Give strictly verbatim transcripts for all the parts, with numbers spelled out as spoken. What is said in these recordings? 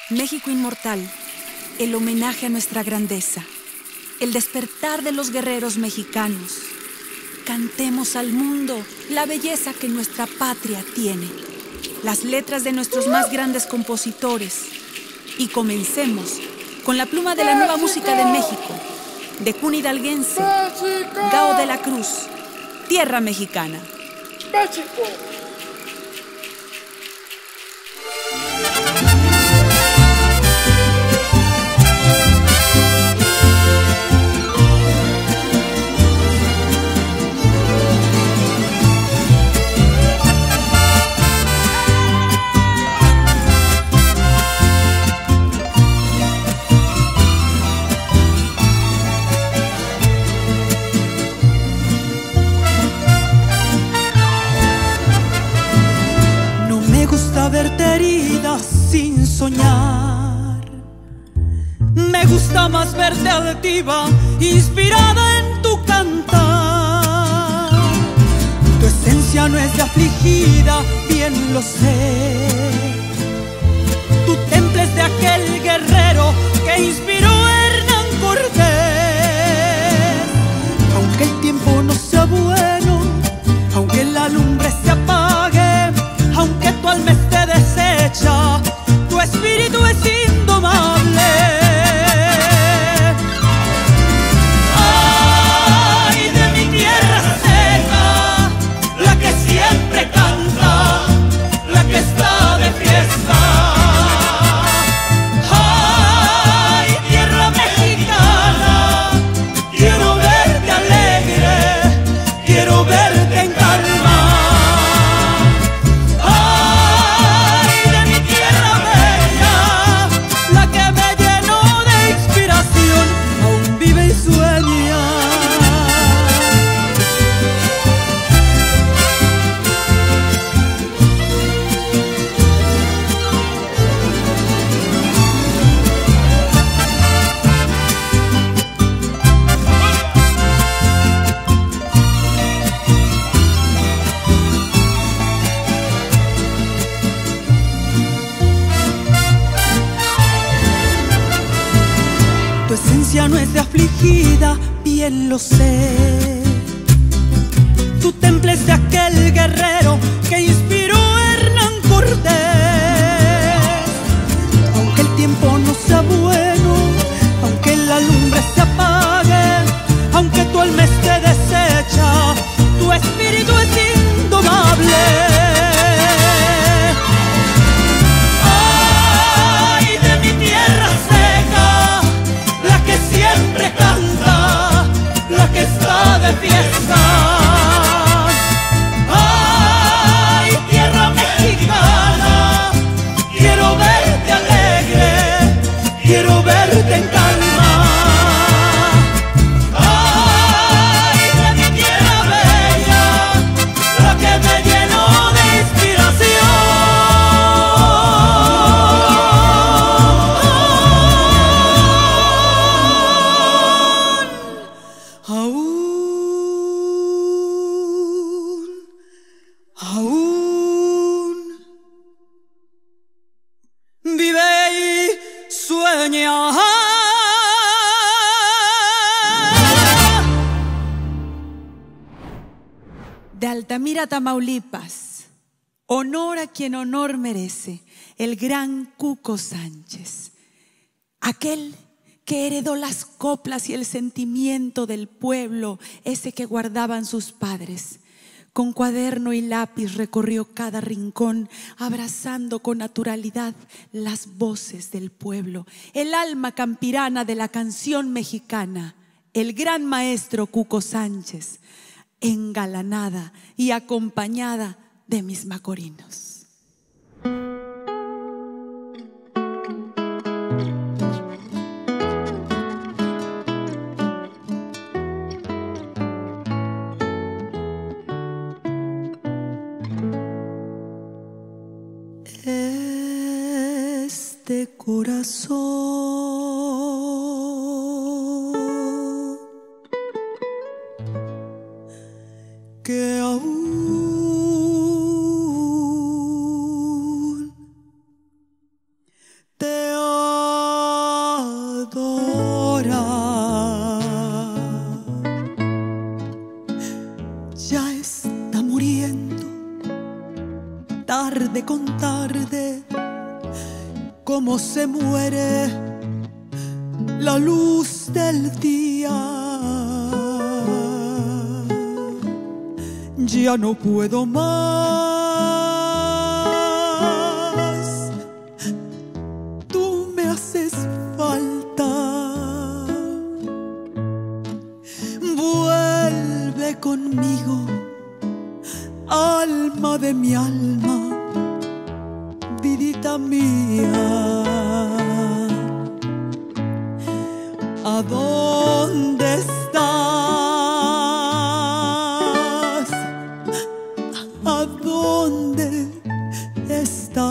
México inmortal, el homenaje a nuestra grandeza, el despertar de los guerreros mexicanos. Cantemos al mundo la belleza que nuestra patria tiene, las letras de nuestros más grandes compositores. Y comencemos con la pluma de la nueva música de México, de cuna hidalguense, Gao de la Cruz, tierra mexicana. México. Verte herida sin soñar. Me gusta más verte altiva, inspirada en tu cantar. Tu esencia no es de afligida, bien lo sé. Tu temple es de aquel guerrero que inspiró a Hernán Cortés. Aunque el tiempo no sea bueno, aunque la lumbre se apague, aunque tu alma esté deshecha, tu espíritu es indomable. Ay, de mi tierra seca, la que siempre canta, la que está de fiesta. Ay, tierra mexicana, quiero verte alegre, quiero verte en calma. Tu esencia no es de afligida, bien lo sé. Tu temple es de aquel guerrero que inspiró a Hernán Cortés. Aunque el tiempo no sea bueno, aunque la lumbre se apague, aunque tu alma esté deshecha, tu espíritu es indomable. Siempre canta, la que está de fiesta. Ay, tierra mexicana, quiero verte alegre, quiero verte en calma. Ay, de mi tierra bella, la que me llenó de inspiración. De Altamira, Tamaulipas, honor a quien honor merece, el gran Cuco Sánchez, aquel que heredó las coplas y el sentimiento del pueblo, ese que guardaban sus padres. Con cuaderno y lápiz recorrió cada rincón, abrazando con naturalidad las voces del pueblo, el alma campirana de la canción mexicana, el gran maestro Cuco Sánchez, engalanada y acompañada de mis macorinos. Este corazón que aún te de contarte cómo se muere la luz del día. Ya no puedo más, tú me haces falta. Vuelve conmigo, alma de mi alma, vidita mía. ¿A dónde estás? ¿A dónde estás?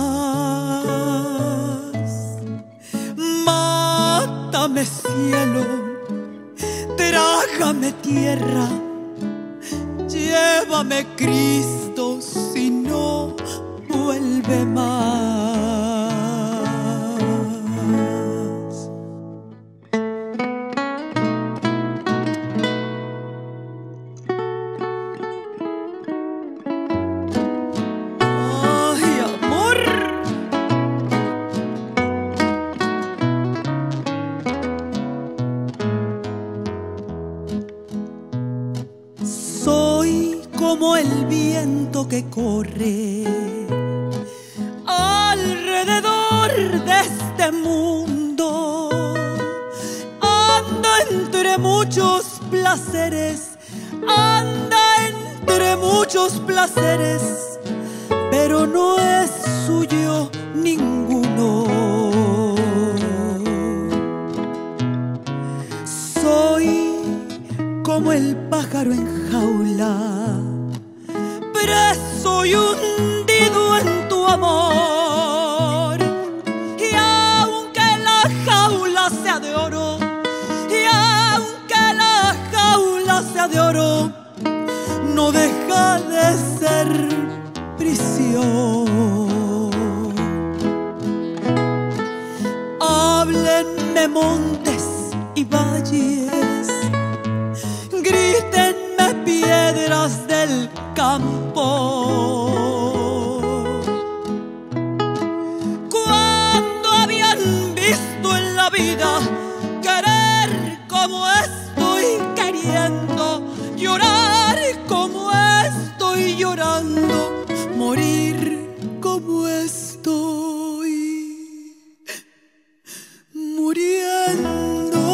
Mátame, cielo, trágame tierra, llévame, Cristo, si no vuelve más. Como el viento que corre alrededor de este mundo, anda entre muchos placeres, anda entre muchos placeres, pero no es suyo ninguno. Soy como el pájaro en jaula, preso y hundido en tu amor. Y aunque la jaula sea de oro, y aunque la jaula sea de oro, no deja de ser prisión. Háblenme montes y valles, grítenme piedras del campo. Cuando habían visto en la vida querer como estoy queriendo, llorar como estoy llorando, morir como estoy muriendo.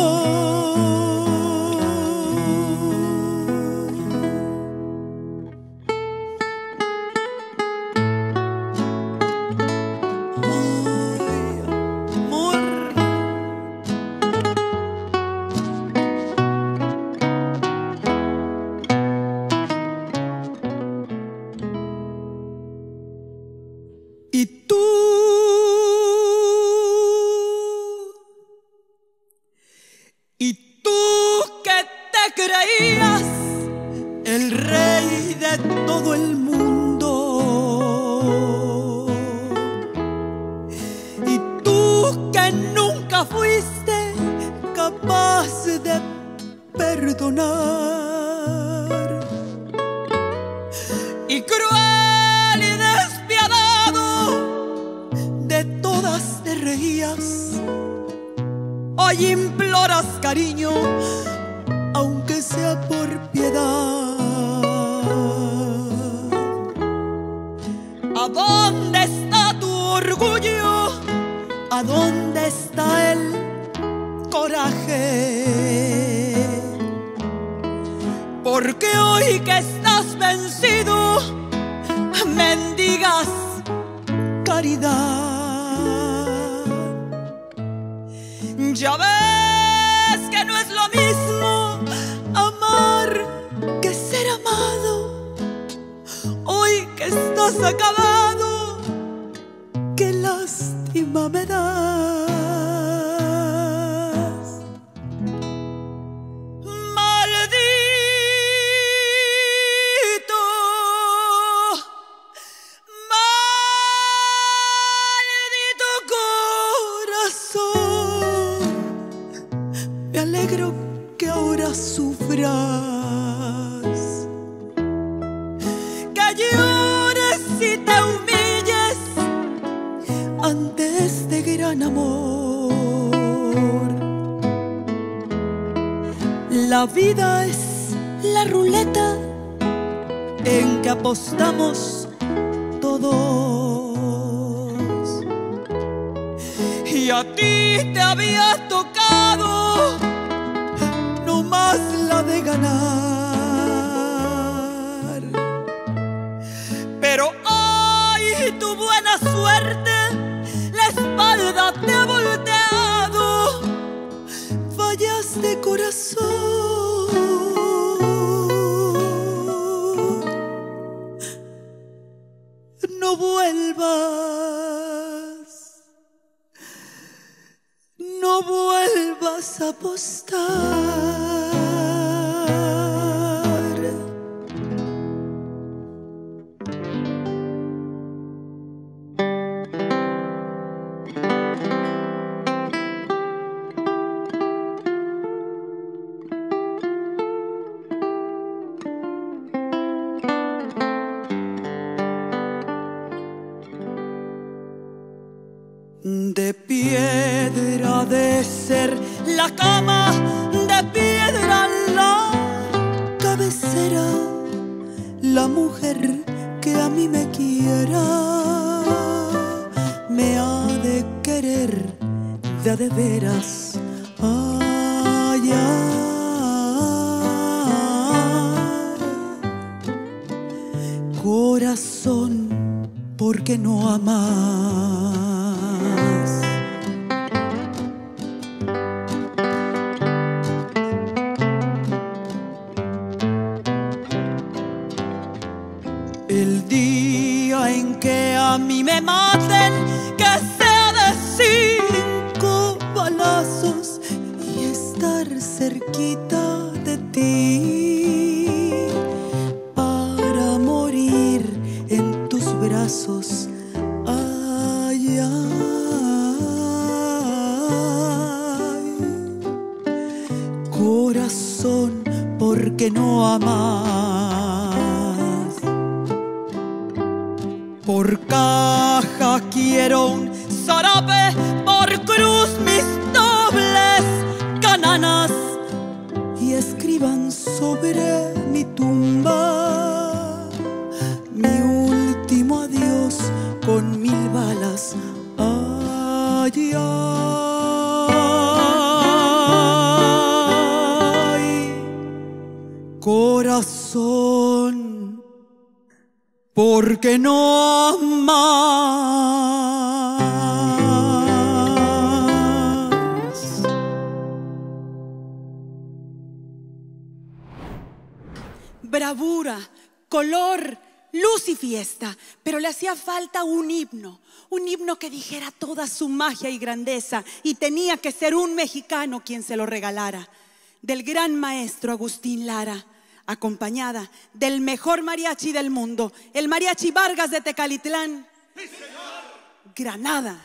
Y tú, y tú que te creías el rey de todo el mundo, y tú que nunca fuiste capaz de perdonar, y cruel y despiadado, de todas te reías. Hoy imploras cariño, aunque sea por piedad. ¿A dónde está tu orgullo? ¿A dónde está el coraje? Porque hoy que estás vencido, mendigas caridad. Ya ves que no es lo mismo amar que ser amado. Hoy que estás acabado, qué lástima me das. Me alegro que ahora sufras, que llores y te humilles amor. La vida es la ruleta en que apostamos todos. Y a ti te había tocado no más la de ganar. Pero ay, tu buena suerte, la espalda te ha volteado. Fallaste, corazón. No vuelvas, no vuelvas a apostar. De piedra de ser la cama, de piedra la cabecera, la mujer que a mí me quiera me ha de querer de a de veras. Ay, ay, corazón, ¿por qué no amas? El día en que a mí me maten, que sea de cinco balazos y estar cerquita de ti para morir en tus brazos. Ay, ay, corazón, ¿por qué no amas? Por caja quiero un zarape, por cruz mis dobles cananas, y escriban sobre mi tumba mi último adiós con mil balas. Ay, ay, corazón, ¿por qué no amas? Bravura, color, luz y fiesta, pero le hacía falta un himno, un himno que dijera toda su magia y grandeza, y tenía que ser un mexicano quien se lo regalara, del gran maestro Agustín Lara, acompañada del mejor mariachi del mundo, el Mariachi Vargas de Tecalitlán, ¡sí, señor! Granada.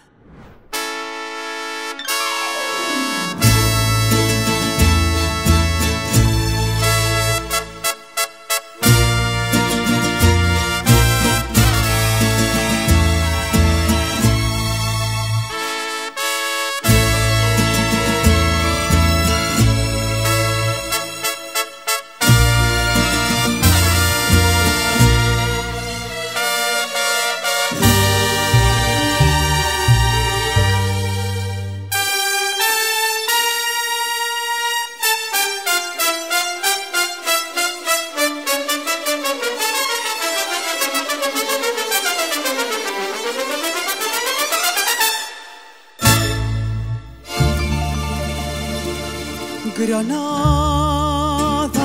Granada,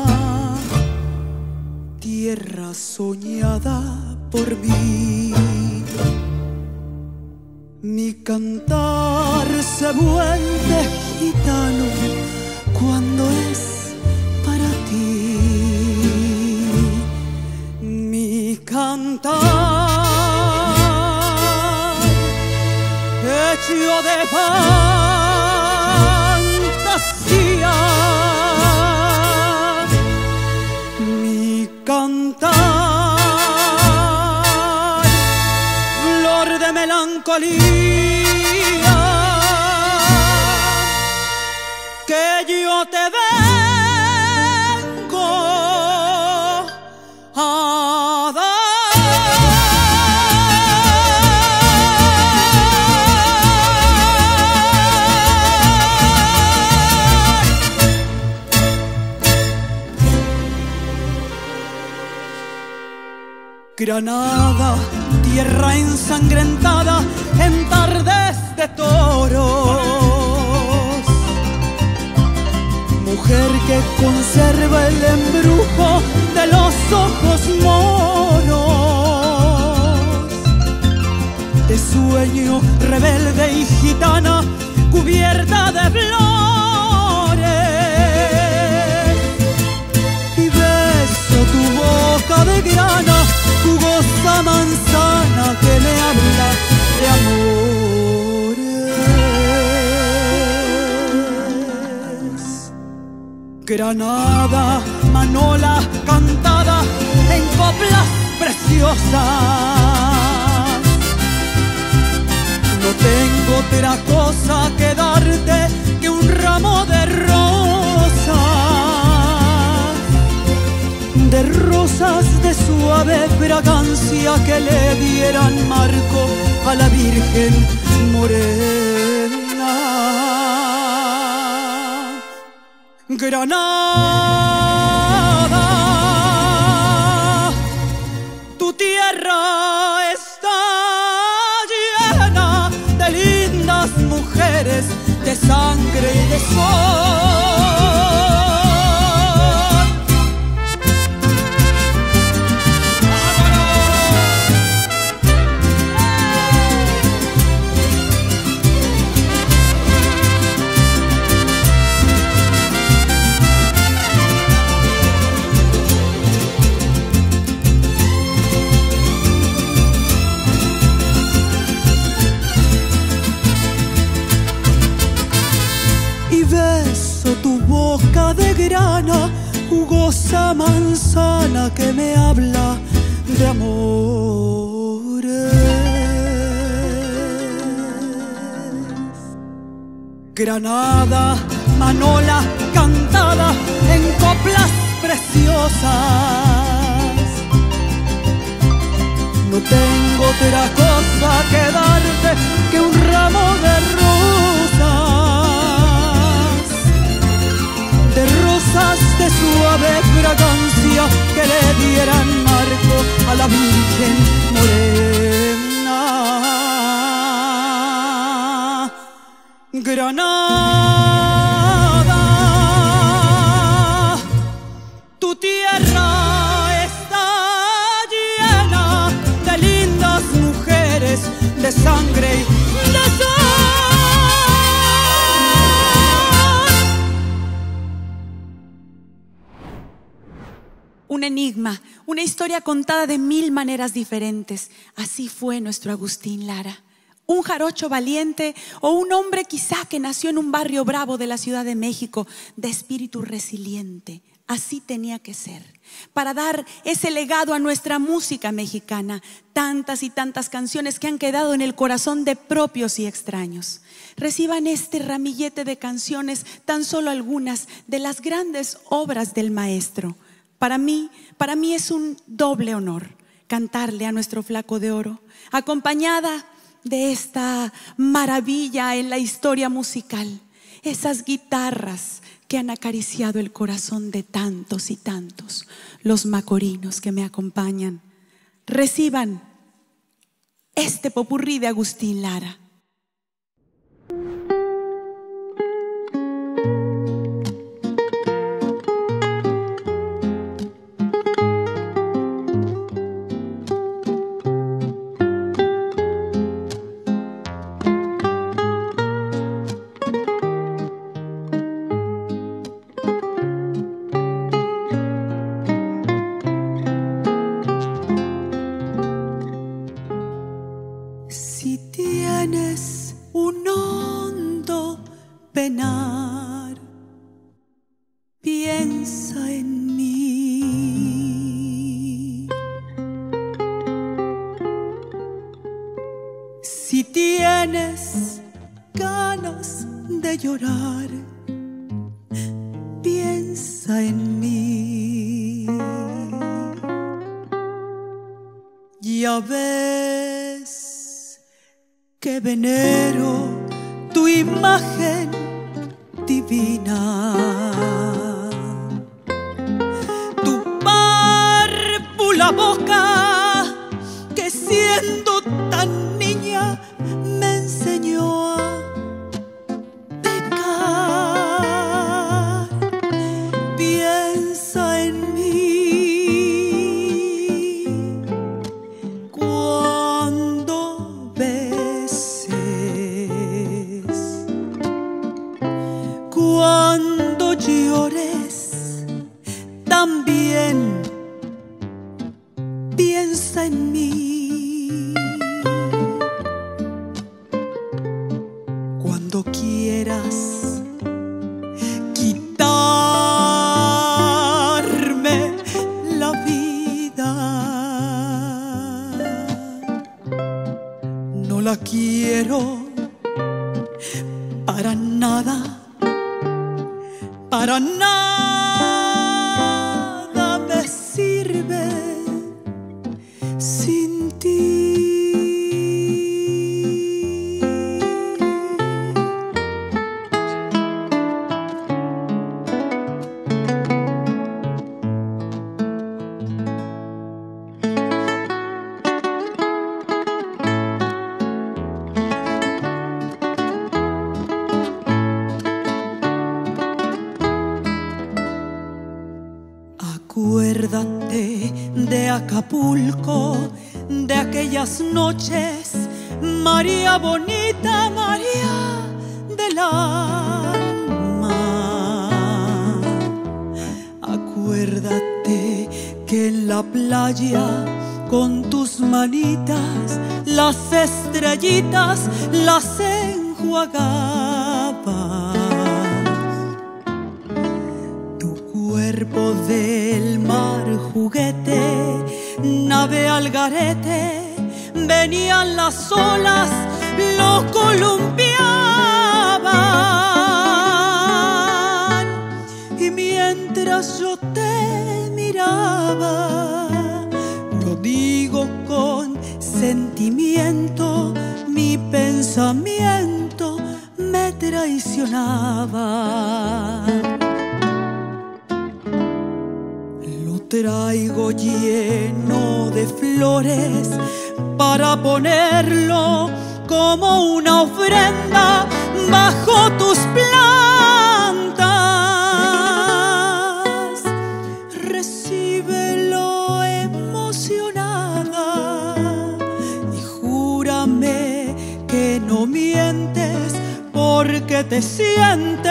tierra soñada por mí, mi cantar se vuelve gitano cuando es para ti. Mi cantar hecho de fantasía, mi cantar flor de melancolía. Granada, tierra ensangrentada en tardes de toros, mujer que conserva el embrujo de los ojos moros, de sueño rebelde y gitana cubierta de flores, y beso tu boca de grana, jugosa manzana que me habla de amores. Granada, manola cantada en coplas preciosas, no tengo otra cosa que darte que un ramo de rosas, de rosas de suave fragancia que le dieran marco a la Virgen morena. Granada, tu tierra está llena de lindas mujeres, de sangre y de sol. Boca de grana, jugosa manzana que me habla de amores. Granada, manola cantada en coplas preciosas, no tengo otra cosa que darte que un ramo de rosas, de rosas de suave fragancia que le dieran marco a la Virgen morena. Granada, tu tierra está llena de lindas mujeres, de sangre y de sol. Un enigma, una historia contada de mil maneras diferentes. Así fue nuestro Agustín Lara. Un jarocho valiente o un hombre quizá que nació en un barrio bravo de la Ciudad de México, de espíritu resiliente. Así tenía que ser, para dar ese legado a nuestra música mexicana. Tantas y tantas canciones que han quedado en el corazón de propios y extraños. Reciban este ramillete de canciones, tan solo algunas de las grandes obras del maestro. Para mí, para mí es un doble honor cantarle a nuestro Flaco de Oro, acompañada de esta maravilla en la historia musical, esas guitarras que han acariciado el corazón de tantos y tantos, los macorinos que me acompañan. Reciban este popurrí de Agustín Lara. Piensa en mí. Si tienes ganas de llorar, piensa en mí. Ya ves que venero tu imagen divina, tu párpula boca siendo tan niña me enseñó a pecar. Piensa en mí cuando beses, cuando llores, también piensa en mí. Cuando quieras quitarme la vida, no la quiero para nada, para nada me sirve sin ti. Acuérdate de Acapulco, de aquellas noches, María bonita, María del alma. Acuérdate que en la playa con tus manitas las estrellitas las enjuagabas. Cuerpo del mar juguete, nave al garete, venían las olas, lo columpiaban. Y mientras yo te miraba, lo digo con sentimiento, mi pensamiento me traicionaba. Traigo lleno de flores para ponerlo como una ofrenda bajo tus plantas. Recíbelo emocionada y júrame que no mientes porque te sientes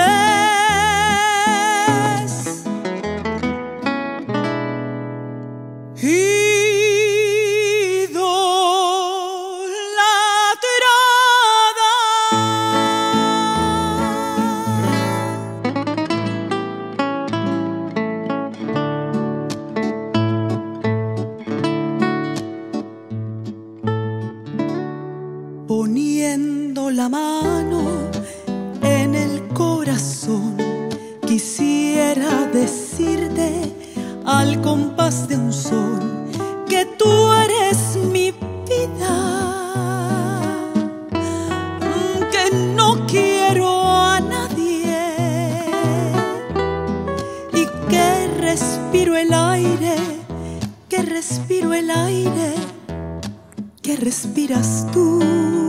poniendo la mano en el corazón. Quisiera decirte al compás de un son que tú eres mi vida, que no quiero a nadie y que respiro el aire, que respiro el aire que respiras tú.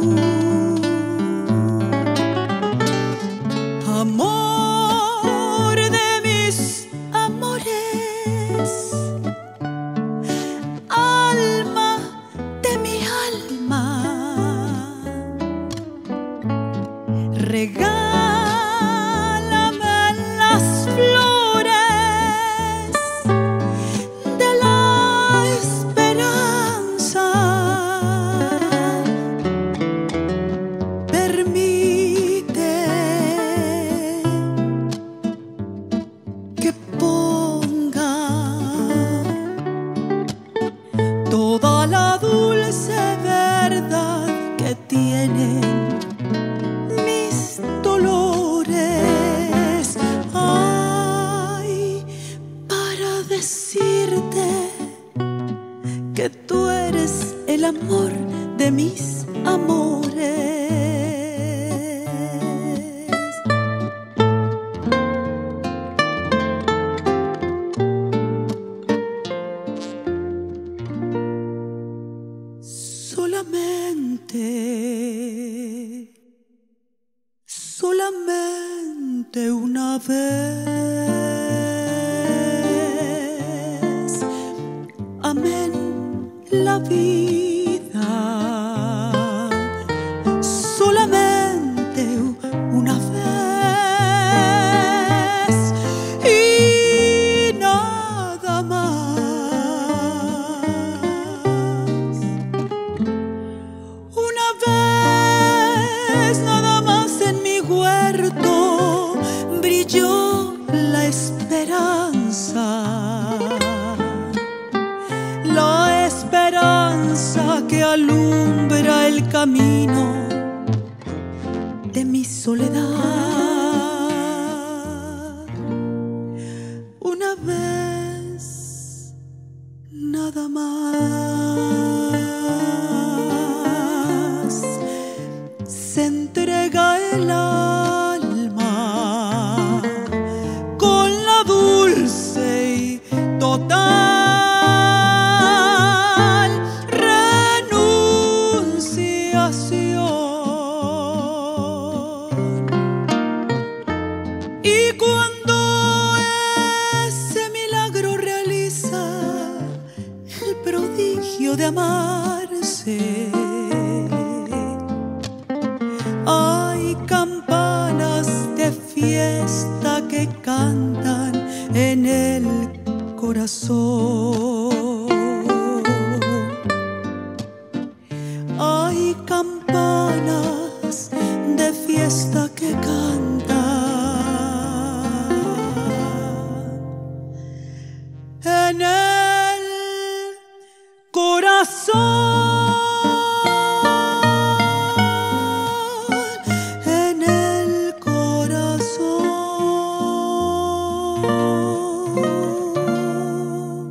Amor de mis amores, alma de mi alma, regálame las flores de la esperanza. Permite que ponga toda la dulce verdad que tienen mis dolores. solamente una vez. Amén la vida, solamente una vez y nada más. Una vez nada más en mi huerto brilló la esperanza, la esperanza que alumbra el camino de mi soledad. Una vez nada más se entrega el alma con la dulce y total renunciación. Y cuando ese milagro realiza el prodigio de amarse, hay campanas de fiesta que cantan en el corazón. Hay campanas de fiesta que cantan en el corazón. En el corazón.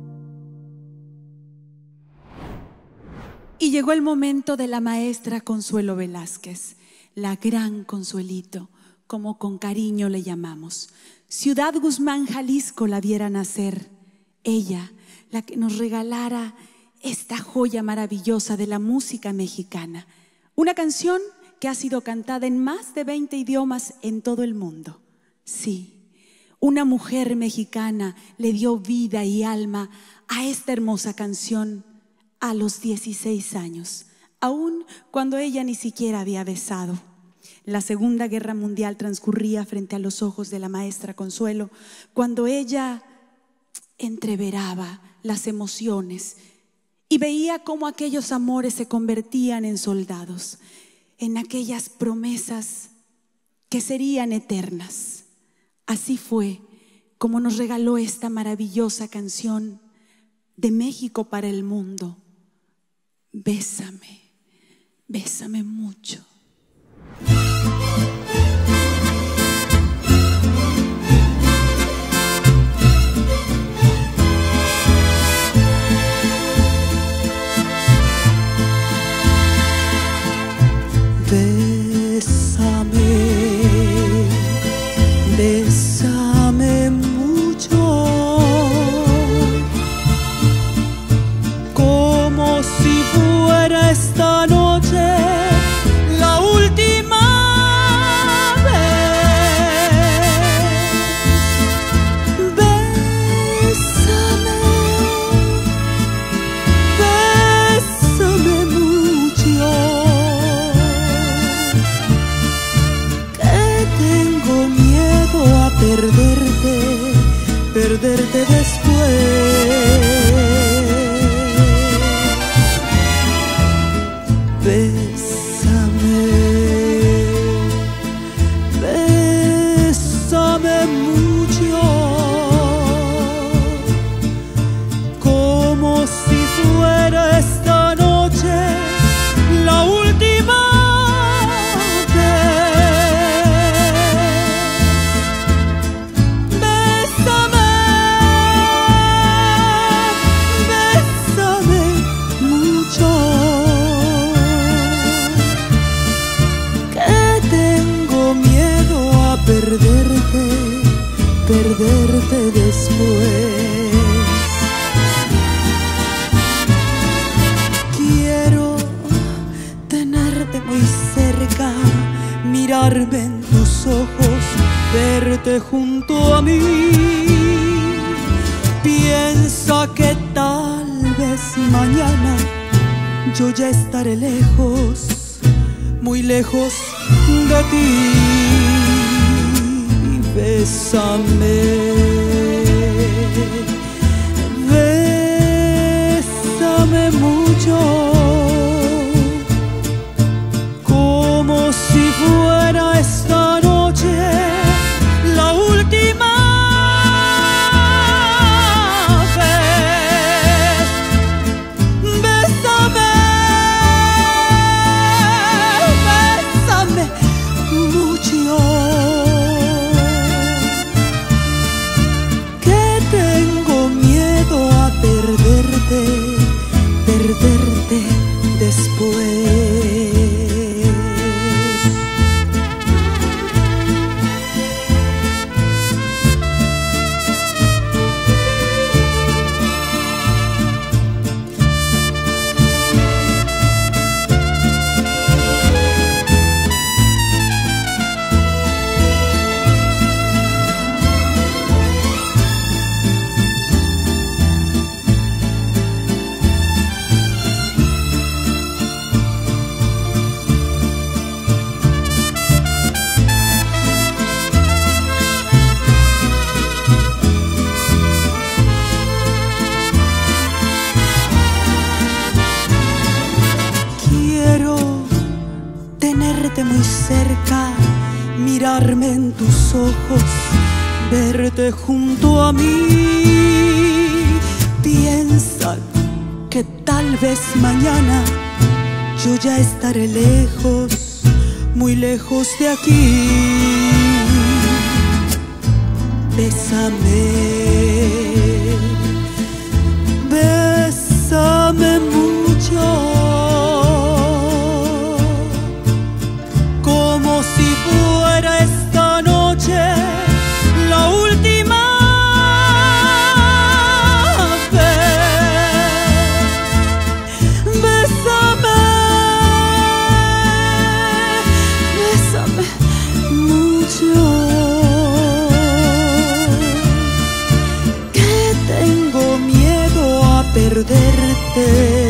Y llegó el momento de la maestra Consuelo Velázquez, la gran Consuelito, como con cariño le llamamos. Ciudad Guzmán, Jalisco, la viera nacer. Ella, la que nos regalara esta joya maravillosa de la música mexicana. Una canción que ha sido cantada en más de veinte idiomas en todo el mundo. Sí, una mujer mexicana le dio vida y alma a esta hermosa canción a los dieciséis años, aun cuando ella ni siquiera había besado. La Segunda Guerra Mundial transcurría frente a los ojos de la maestra Consuelo, cuando ella entreveraba las emociones y veía cómo aquellos amores se convertían en soldados, en aquellas promesas que serían eternas. Así fue como nos regaló esta maravillosa canción de México para el mundo. Bésame, bésame mucho. Bésame, bésame mucho, como si fuera esta noche la última vez. Bésame, bésame mucho, perderte, perderte después. Bésame, bésame mucho, como si fuera esta noche la última. Perderte, perderte después. Quiero tenerte muy cerca, mirar mirarme en tus ojos, verte junto a mí. Piensa que tal vez mañana yo ya estaré lejos, muy lejos de ti. Bésame, bésame mucho, como si fuera esta noche la última vez. Bésame, bésame mucho, que tengo miedo a perderte, perderte después. Muy cerca, mirarme en tus ojos, verte junto a mí. Piensa que tal vez mañana yo ya estaré lejos, muy lejos de aquí. Bésame, bésame mucho, como si fuera esta noche la última vez. Bésame, bésame mucho, que tengo miedo a perderte.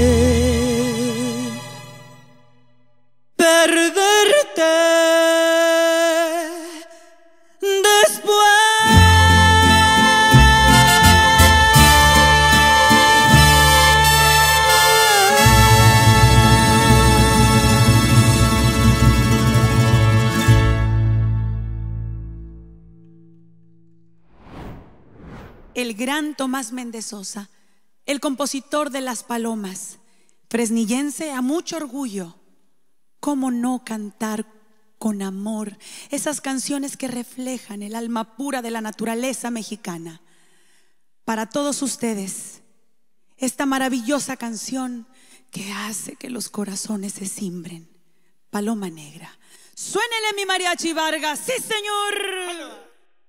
El gran Tomás Méndez Sosa, el compositor de Las Palomas, fresnillense a mucho orgullo. ¿Cómo no cantar con amor esas canciones que reflejan el alma pura de la naturaleza mexicana? Para todos ustedes, esta maravillosa canción que hace que los corazones se cimbren. Paloma Negra. Suénele mi mariachi Vargas, sí señor.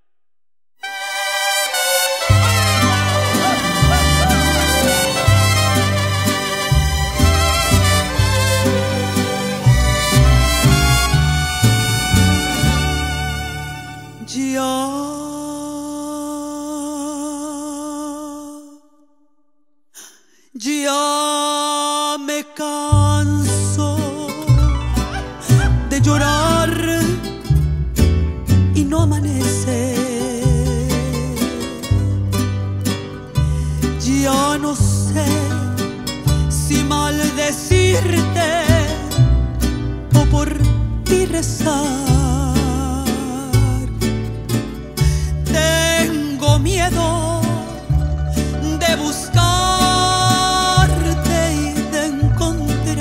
Ya, ya me canso de llorar y no amanece. Ya no sé si maldecirte o por ti rezar. Tengo miedo de buscarte y de encontrarte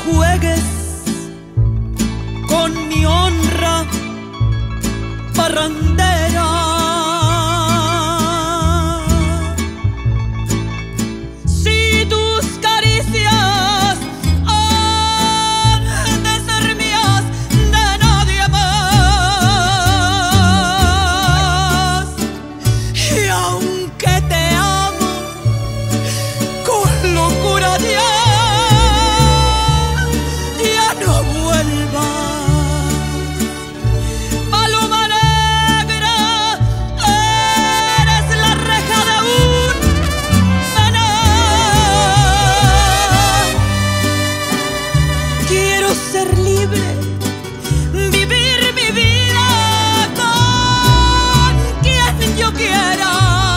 juegues con mi honra parrandera. Si tus caricias han de ser mías, de nadie más. Y aunque te amo con locura ya, ser libre, vivir mi vida con quien yo quiera.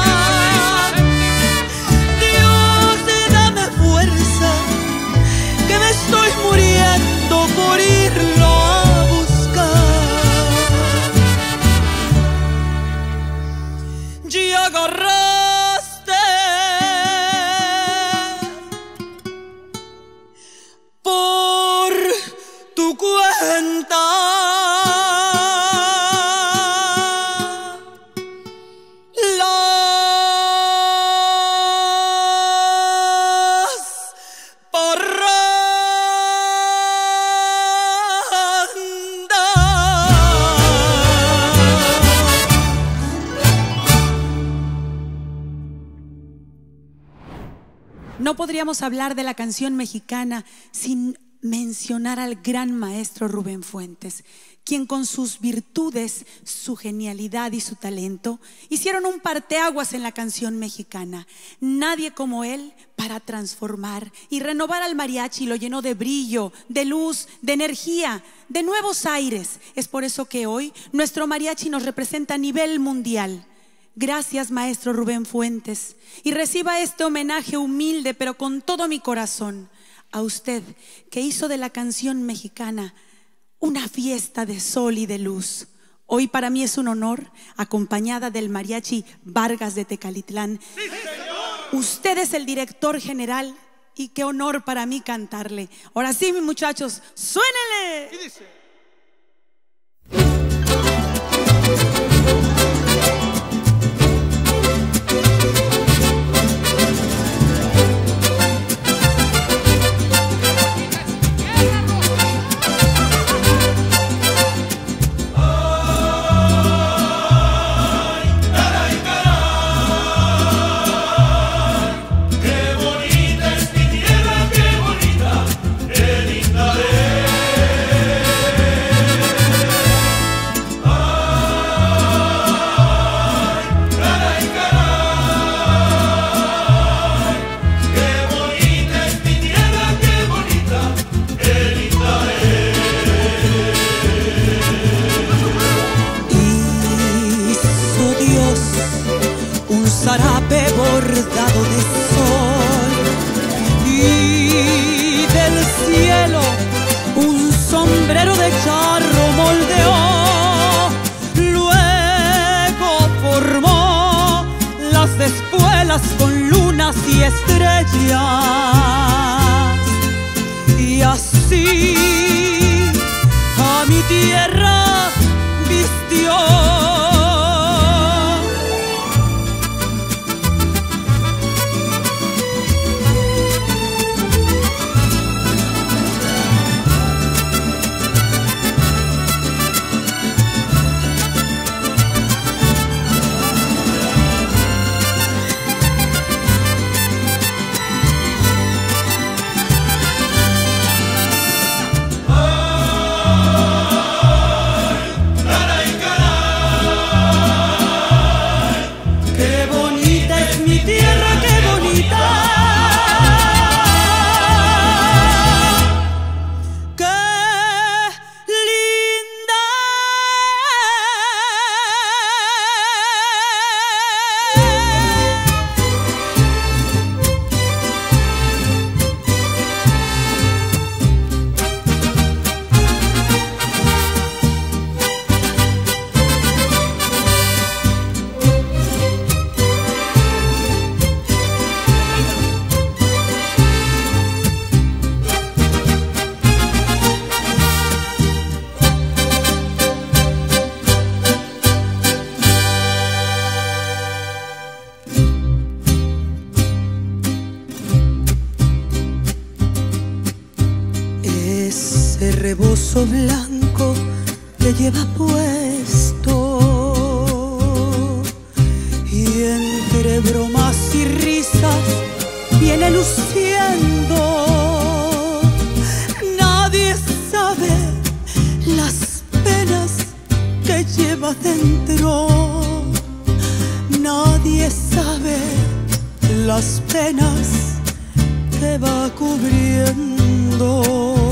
Dios, dame fuerza, que me estoy muriendo por irlo a buscar. Y agarraste por tu cuenta las parrandas. No podríamos hablar de la canción mexicana sin mencionar al gran maestro Rubén Fuentes, quien con sus virtudes, su genialidad y su talento hicieron un parteaguas en la canción mexicana. Nadie como él para transformar y renovar al mariachi. Lo llenó de brillo, de luz, de energía, de nuevos aires. Es por eso que hoy nuestro mariachi nos representa a nivel mundial. Gracias, maestro Rubén Fuentes, y reciba este homenaje humilde pero con todo mi corazón a usted, que hizo de la canción mexicana una fiesta de sol y de luz. Hoy para mí es un honor, acompañada del mariachi Vargas de Tecalitlán. ¡Sí, señor! Usted es el director general y qué honor para mí cantarle. Ahora sí, mis muchachos, ¡suénele! ¿Qué dice? Zarape bordado de sol y del cielo un sombrero de charro moldeó. Luego formó las espuelas con lunas y estrellas, y así a mi tierra vistió. rebozo blanco que lleva puesto, y entre bromas y risas viene luciendo. Nadie sabe las penas que lleva dentro, nadie sabe las penas que va cubriendo.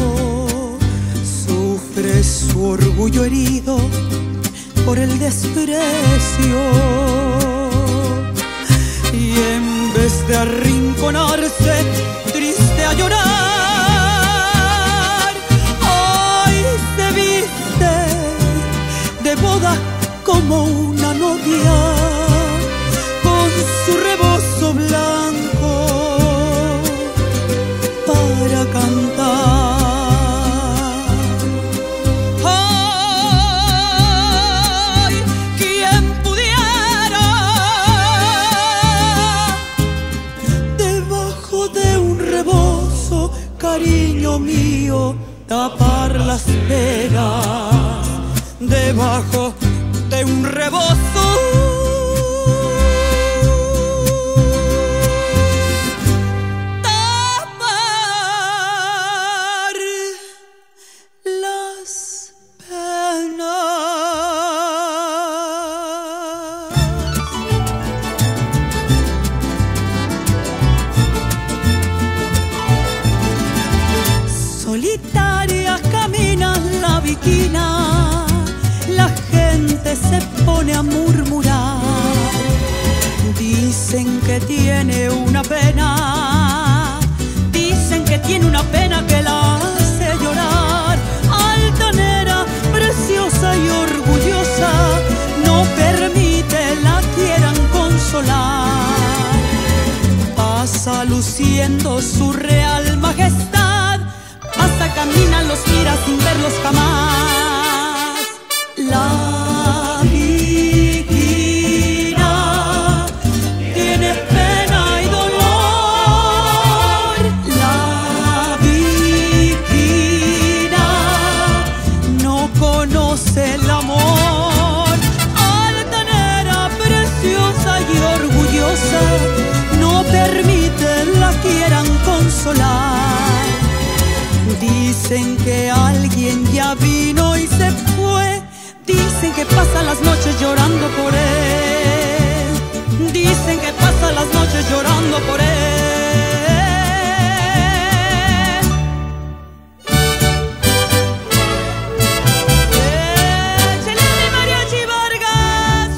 Sufre su orgullo herido por el desprecio, y en vez de arrinconarse triste a llorar, hoy se viste de boda como una novia, con su rebozo blanco para cantar. ¡Ay! ¿Quién pudiera debajo de un rebozo, cariño mío, tapar las penas? Debajo de un rebozo solitaria camina la viquina, la gente se pone a murmurar. Dicen que tiene una pena, dicen que tiene una pena que la hace llorar. Altanera, preciosa y orgullosa, no permite la quieran consolar. Pasa luciendo su real majestad, hasta caminan, los mira sin verlos jamás. La viquina tiene pena y dolor. La viquina no conoce el amor. Altanera, preciosa y orgullosa, no permite la quieran consolar. Dicen que alguien ya vino y se fue, dicen que pasa las noches llorando por él, dicen que pasa las noches llorando por él. ¡Échale, Mariachi Vargas!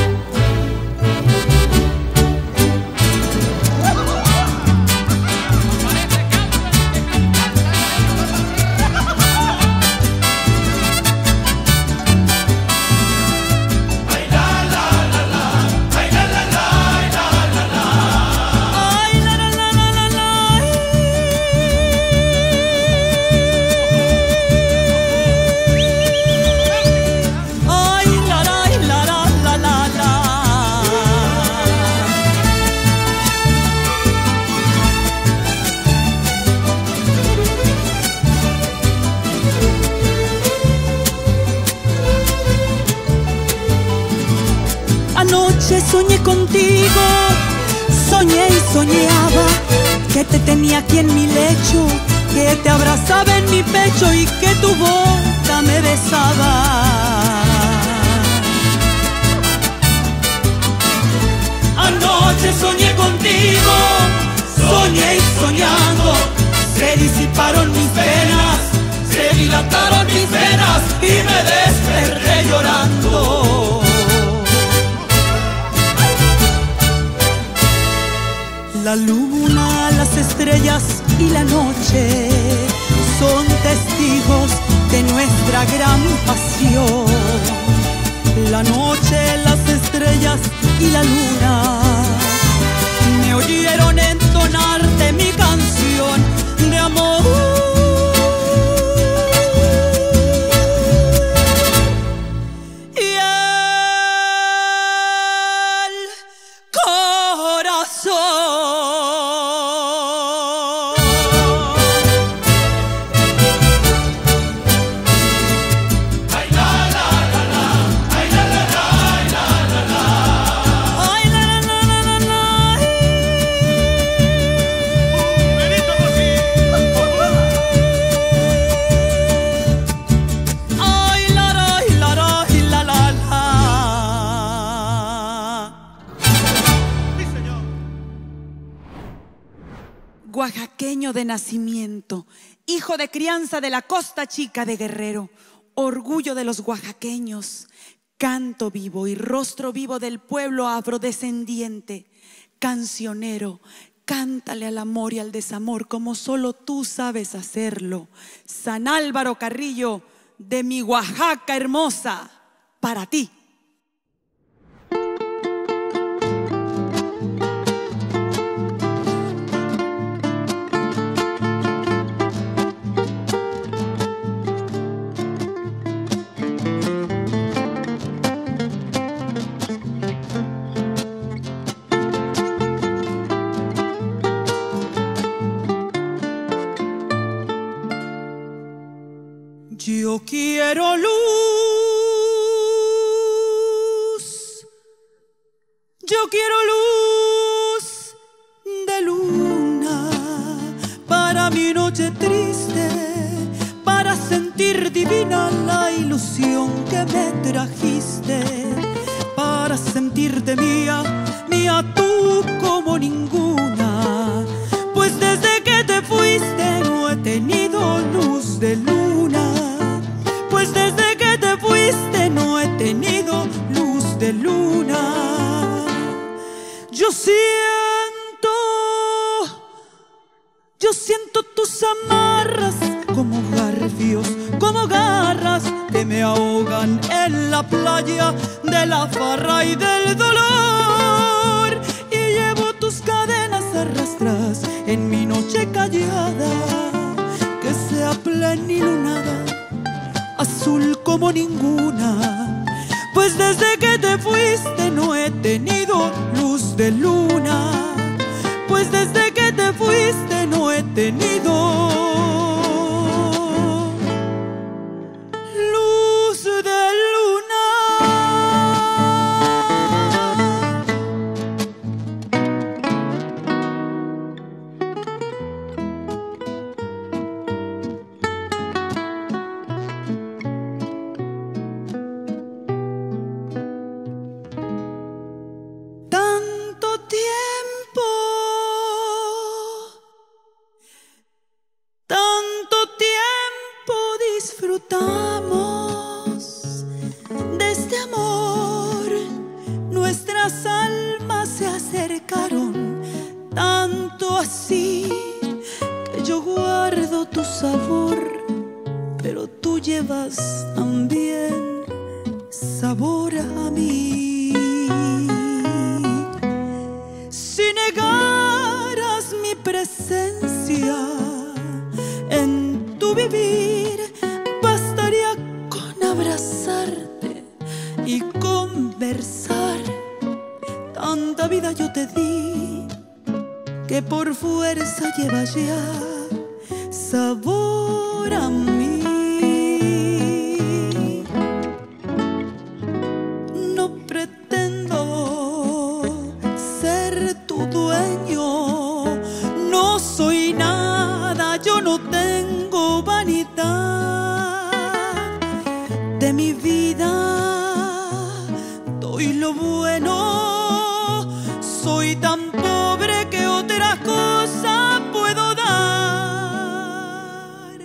Anoche soñé contigo, soñé y soñaba que te tenía aquí en mi lecho, que te abrazaba en mi pecho y que tu boca me besaba. Anoche soñé contigo, soñé y soñando, se disiparon mis penas, se dilataron mis venas y me desperté llorando. La luna, las estrellas y la noche son testigos de nuestra gran pasión. La noche, las estrellas y la luna me oyeron entonarte mi canción de amor. oaxaqueño de nacimiento, hijo de crianza de la Costa Chica de Guerrero, orgullo de los oaxaqueños, canto vivo y rostro vivo del pueblo afrodescendiente, cancionero, cántale al amor y al desamor como solo tú sabes hacerlo. San Álvaro Carrillo, de mi Oaxaca hermosa, para ti. Yo quiero luz, yo quiero luz de luna para mi noche triste, para sentir divina la ilusión que me trajiste, para sentirte mía, mía tú como ninguna, pues desde que te fuiste no he tenido luz de luna. Pues desde que te fuiste no he tenido luz de luna. Yo siento, yo siento tus amarras como garfios, como garras que me ahogan en la playa de la farra y del dolor. Y llevo tus cadenas arrastras en mi noche callada, que sea plenilunada, azul como ninguna. Pues desde que te fuiste no he tenido luz de luna. Pues desde que te fuiste no he tenido luz de luna. Disfrutamos de este amor, nuestras almas se acercaron tanto así que yo guardo tu sabor, pero tú llevas también sabor a mí. Si negaras mi presencia en tu vivir, bastaría con abrazarte y conversar. Tanta vida yo te di que por fuerza llevas ya sabor a mí. No pretendo ser tu dueño, no soy nada, yo no tengo vanidad. De mi vida doy lo bueno, soy tan pobre que otra cosa puedo dar.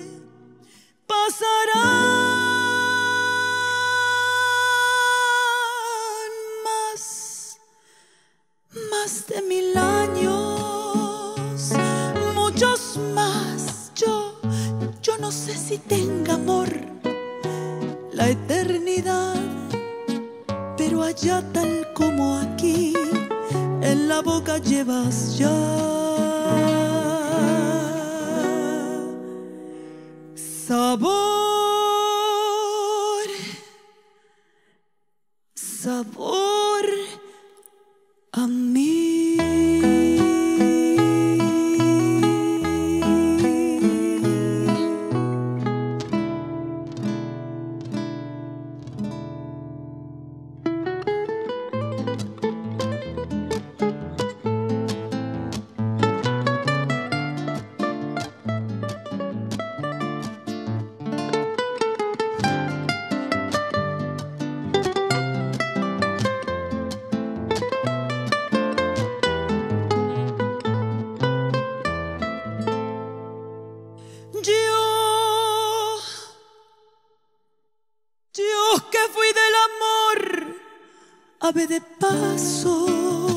Pasarán más, más de mil años, muchos más. Yo, yo no sé si tenga amor la eternidad, pero allá tal como aquí, en la boca llevas ya sabor, sabor a mí. ave de paso,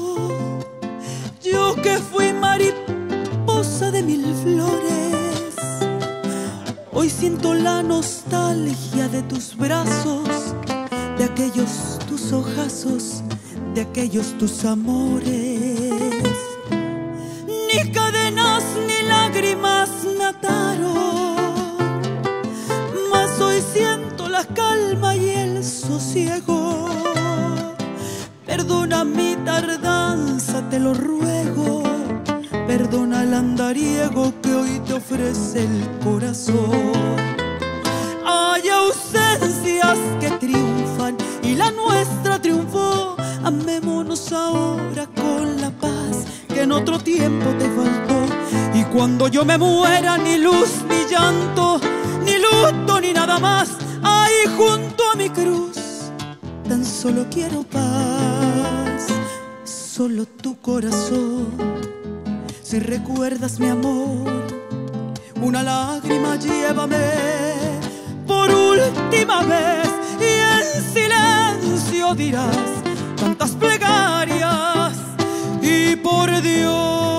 yo que fui mariposa de mil flores, hoy siento la nostalgia de tus brazos, de aquellos tus ojazos, de aquellos tus amores. Ni cadenas ni lágrimas me ataron, mas hoy siento la calma y el sosiego. Perdona mi tardanza, te lo ruego, perdona el andariego que hoy te ofrece el corazón. Hay ausencias que triunfan y la nuestra triunfó. Amémonos ahora con la paz que en otro tiempo te faltó. Y cuando yo me muera, ni luz ni llanto, ni luto ni nada más. Ahí junto a mi cruz tan solo quiero paz, solo tu corazón. Si recuerdas mi amor, una lágrima llévame por última vez y en silencio dirás tantas plegarias y por Dios,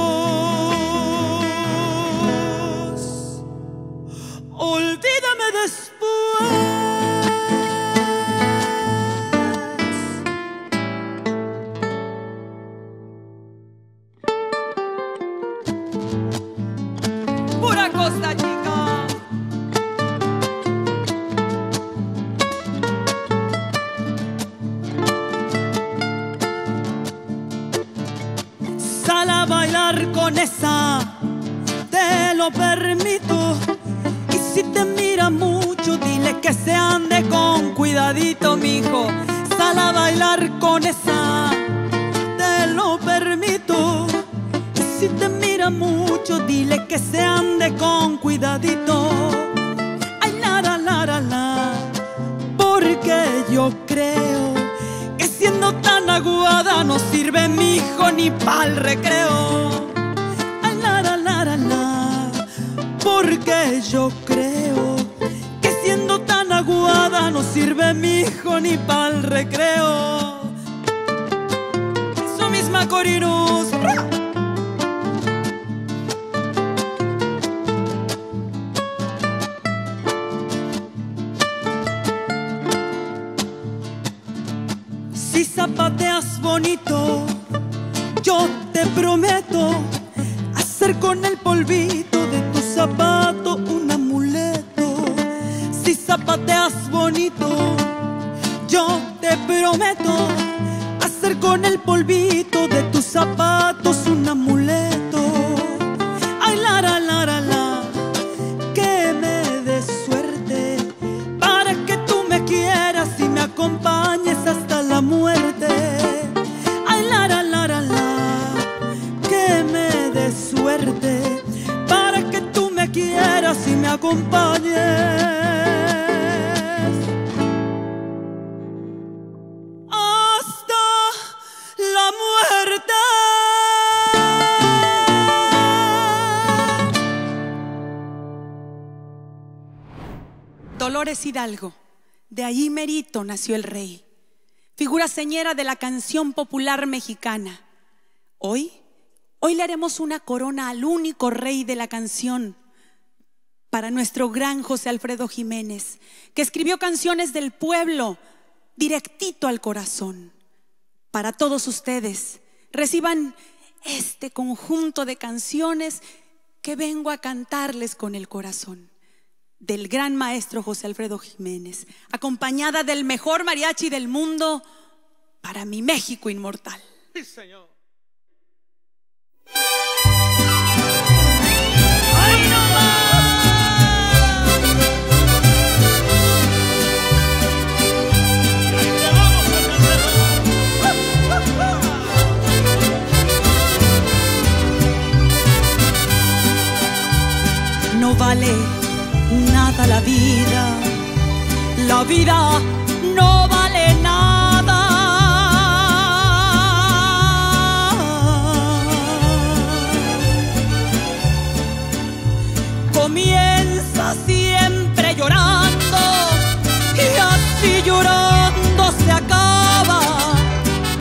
olvídame después. Pura Costa Chica. Sal a bailar con esa, te lo permito. Y si te mira mucho, dile que se ande con cuidadito, mijo. Sal a bailar con esa, te lo permito. Y si te mira mucho, dile que se ande con cuidadito. Ay, la, la, la, la, la, porque yo creo que siendo tan aguada no sirve mi hijo ni pa'l recreo. Ay, la, la, la, la, la, porque yo creo que siendo tan aguada no sirve mi hijo ni pa'l recreo. Eso misma Corinos. Si zapateas bonito, yo te prometo hacer con el polvito de tu zapato un amuleto. Si zapateas bonito, yo te prometo hacer con el polvito de tus zapatos un amuleto. Ay, la, la, la, la, la, que me des suerte para que tú me quieras y me acompañes hasta la muerte. Ay, la, la, la, la, la, que me des suerte para que tú me quieras y me acompañes hasta la muerte. Dolores Hidalgo, de allí merito nació el rey, figura señera de la canción popular mexicana. Hoy, hoy le haremos una corona al único rey de la canción, para nuestro gran José Alfredo Jiménez, que escribió canciones del pueblo directito al corazón. Para todos ustedes, reciban este conjunto de canciones que vengo a cantarles con el corazón, del gran maestro José Alfredo Jiménez, acompañada del mejor mariachi del mundo, para mi México inmortal. Sí, señor. ¡Ay, no más! Y ahí te vamos a cantar. No vale nada la vida, la vida no vale nada. Comienza siempre llorando y así llorando se acaba.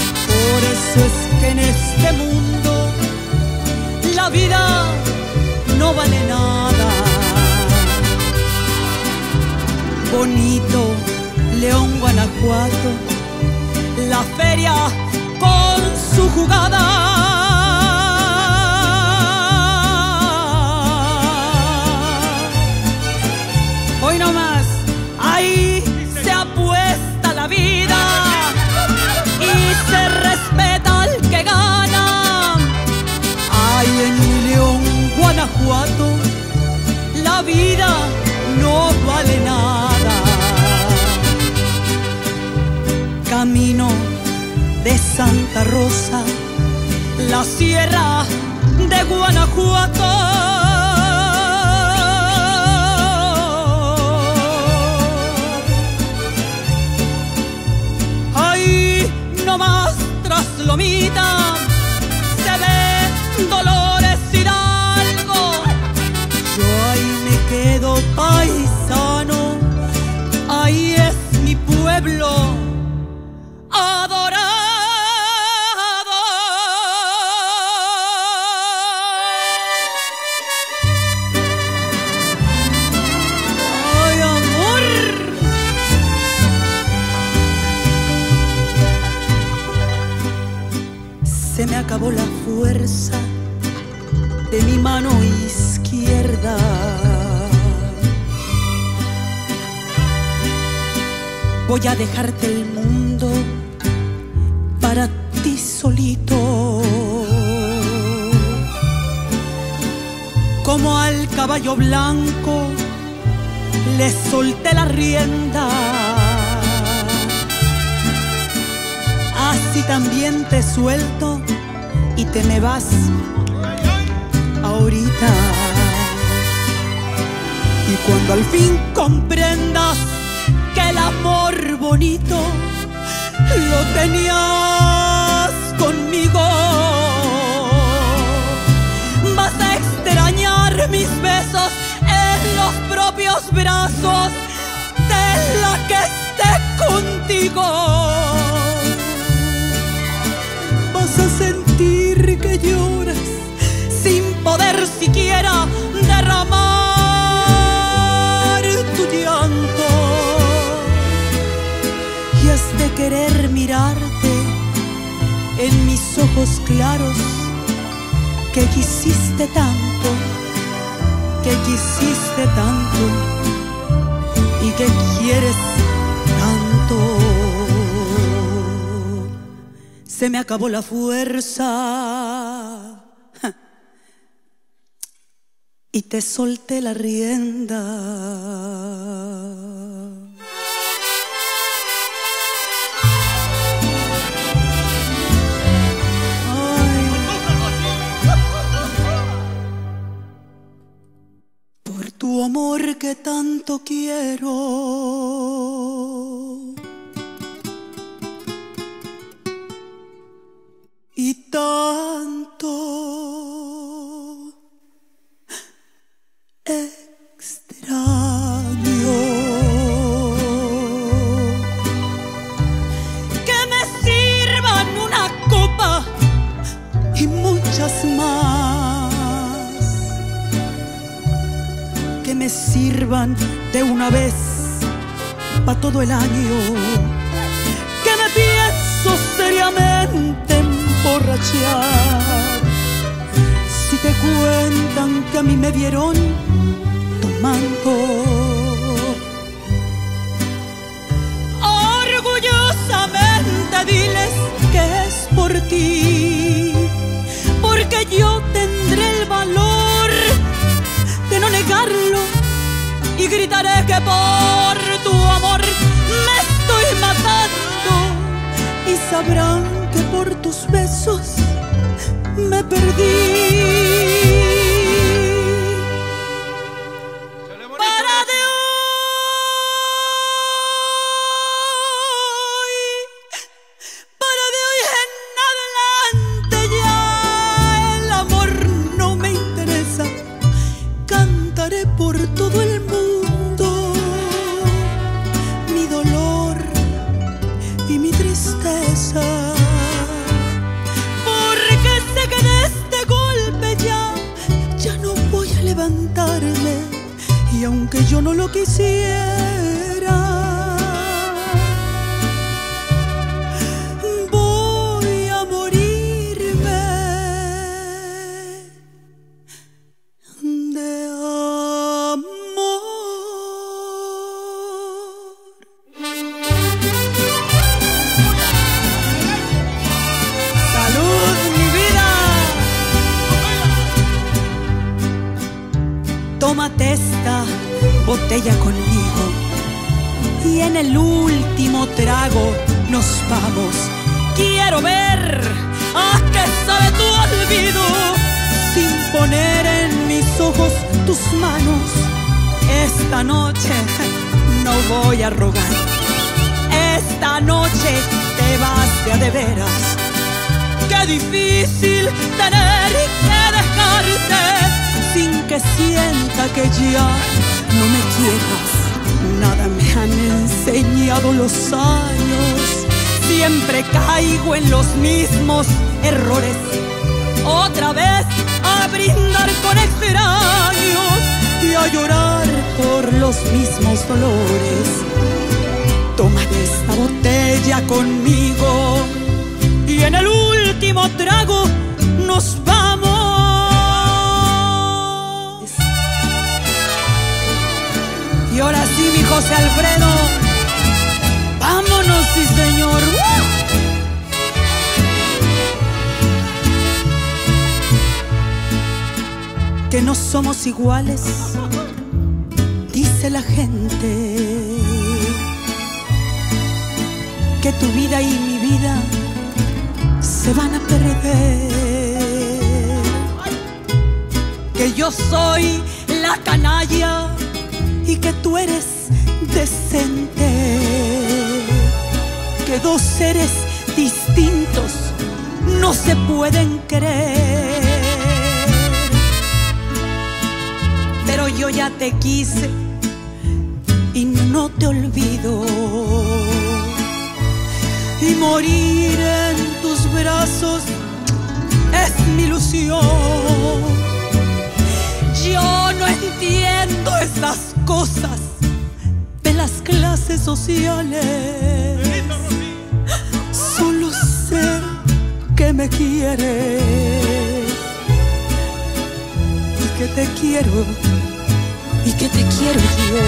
este mundo la vida no vale nada. Bonito León, Guanajuato, la feria con su jugada. Hoy nomás, ahí se apuesta la vida y se respeta al que gana. Ay, en León, Guanajuato, la vida no vale nada. Camino de Santa Rosa, la sierra de Guanajuato. Ahí nomás tras Lomita se ve Dolores Hidalgo. Yo ahí me quedo paisano, ahí es mi pueblo adorado. Ay, amor. Se me acabó la fuerza de mi mano izquierda. Voy a dejarte el mundo para ti solito. Como al caballo blanco le solté la rienda, así también te suelto y te me vas ahorita. Y cuando al fin comprendas que el amor bonito lo tenías conmigo, vas a extrañar mis besos en los propios brazos de la que esté contigo. Vas a sentir que lloras sin poder siquiera derramar tu llanto, y has de querer mirarte en mis ojos claros que quisiste tanto, que quisiste tanto y que quieres tanto. Se me acabó la fuerza y te solté la rienda. Ay, por tu amor que tanto quiero, y tanto extraño, que me sirvan una copa y muchas más, que me sirvan de una vez pa' todo el año, que me pienso seriamente emborrachar. Si te cuentan que a mí me vieron tomando, orgullosamente diles que es por ti, porque yo tendré el valor de no negarlo y gritaré que por tu amor me estoy matando, y sabrán que por tus besos me perdí. Para de hoy, para de hoy en adelante ya el amor no me interesa. Cantaré por todo el mundo mi dolor y mi tristeza, porque no lo quisiera. Voy a morirme de amor. ¡Salud, mi vida! Tómate esta botella conmigo y en el último trago nos vamos. Quiero ver a qué sabe tu olvido sin poner en mis ojos tus manos. Esta noche no voy a rogar, esta noche te vas de a de veras. Qué difícil tener que dejarte sin que sienta que ya no me quieras. Nada me han enseñado los años, siempre caigo en los mismos errores. Otra vez a brindar con extraños y a llorar por los mismos dolores. Tómate esta botella conmigo y en el último trago nos vamos. Y ahora sí, mi José Alfredo, vámonos, sí señor. ¡Uh! Que no somos iguales, dice la gente. Que tu vida y mi vida se van a perder. Que yo soy la canalla y que tú eres decente. Que dos seres distintos no se pueden querer. Pero yo ya te quise y no te olvido. Y morir en tus brazos es mi ilusión. Yo no entiendo esas cosas de las clases sociales. Solo sé que me quieres y que te quiero y que te quiero yo.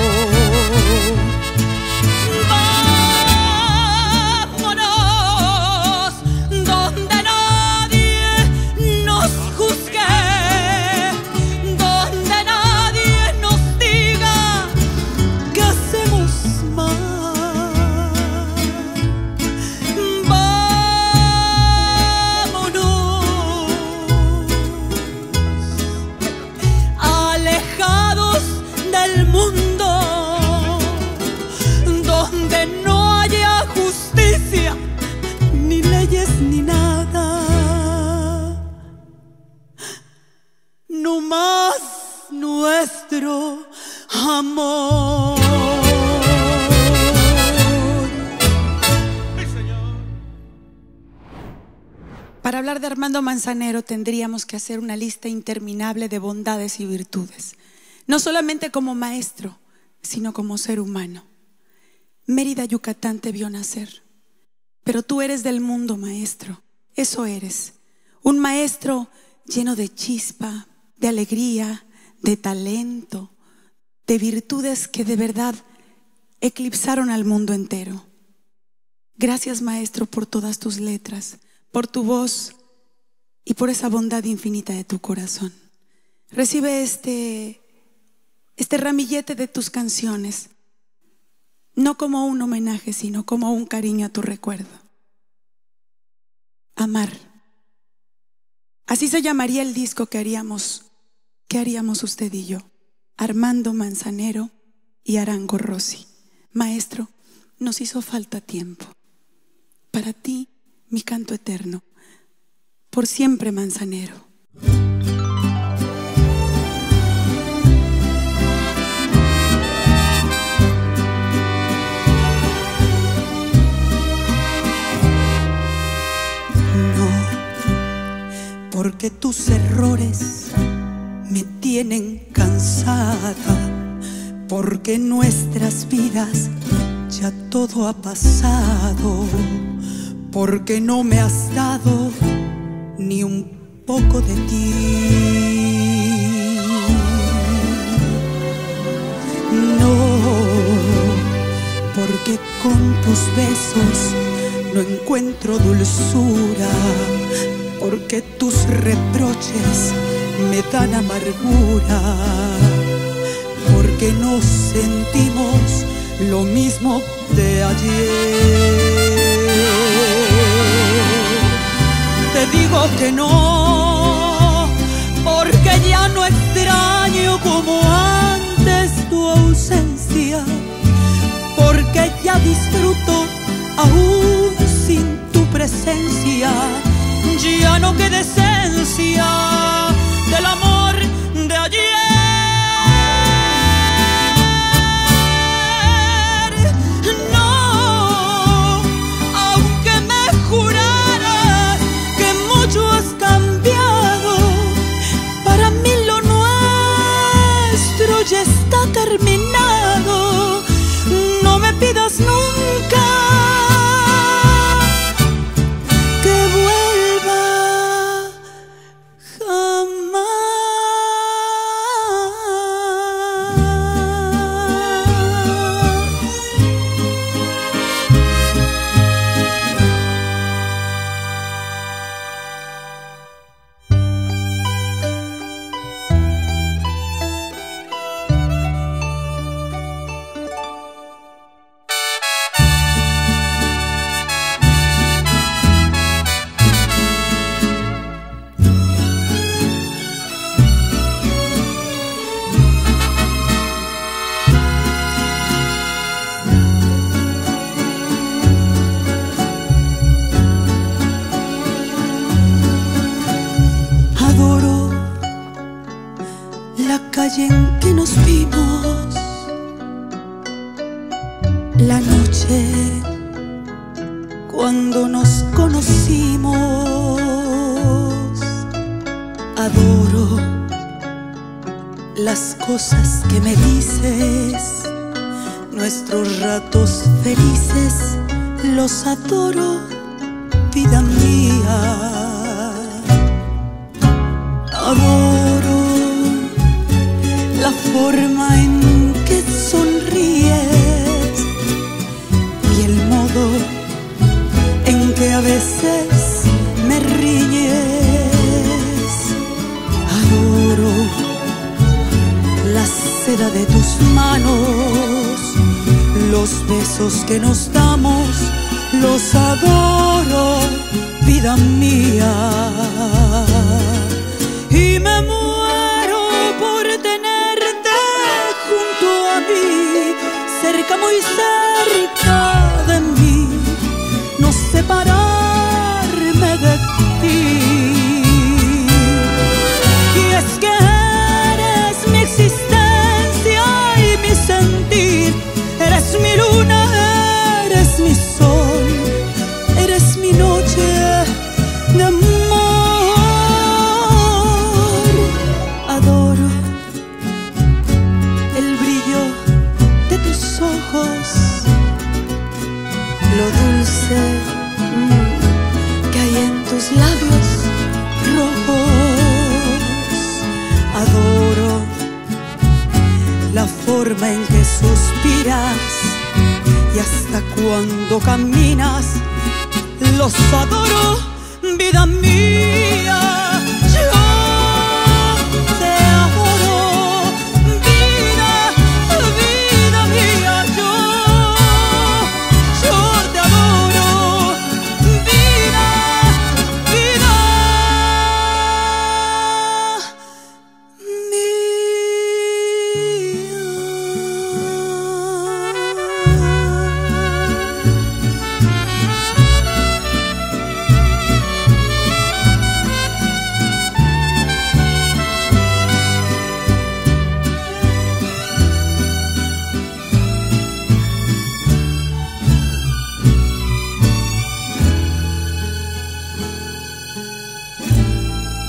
Amor. Para hablar de Armando Manzanero tendríamos que hacer una lista interminable de bondades y virtudes, no solamente como maestro, sino como ser humano. Mérida, Yucatán, te vio nacer, pero tú eres del mundo, maestro. Eso eres, un maestro lleno de chispa, de alegría, de talento, de virtudes que de verdad eclipsaron al mundo entero. Gracias, maestro, por todas tus letras, por tu voz y por esa bondad infinita de tu corazón. Recibe este, este ramillete de tus canciones, no como un homenaje, sino como un cariño a tu recuerdo. Amar. Así se llamaría el disco que haríamos, que haríamos usted y yo. Armando Manzanero y Arango Rossi. Maestro, nos hizo falta tiempo. Para ti, mi canto eterno. Por siempre, Manzanero. No, porque tus errores me tienen cansada, porque en nuestras vidas ya todo ha pasado, porque no me has dado ni un poco de ti. No, porque con tus besos no encuentro dulzura, porque tus reproches me dan amargura, porque no sentimos lo mismo de ayer. Te digo que no, porque ya no extraño como antes tu ausencia, porque ya disfruto aún sin tu presencia. Ya no queda esencia del amor de ayer. No, aunque me juraras que mucho has cambiado, para mí lo nuestro ya está terminado. No me pidas nunca que vuelva jamás. Adoro la calle en que nos vimos, la noche cuando nos conocimos. Adoro las cosas que me dices, nuestros ratos felices, los adoro, vida mía. Adoro la forma en que sonríes y el modo en que a veces me riñes. Adoro la seda de tus manos, los besos que nos damos, los adoro, vida mía. Y me muero por tenerte junto a mí, cerca, muy cerca de mí, no separarme de ti. Y es que eres mi existencia y mi sentir, eres mi luna, eres mi sol, eres mi noche de amor. Lo dulce mmm, que hay en tus labios rojos. Adoro la forma en que suspiras y hasta cuando caminas. Los adoro, vida mía.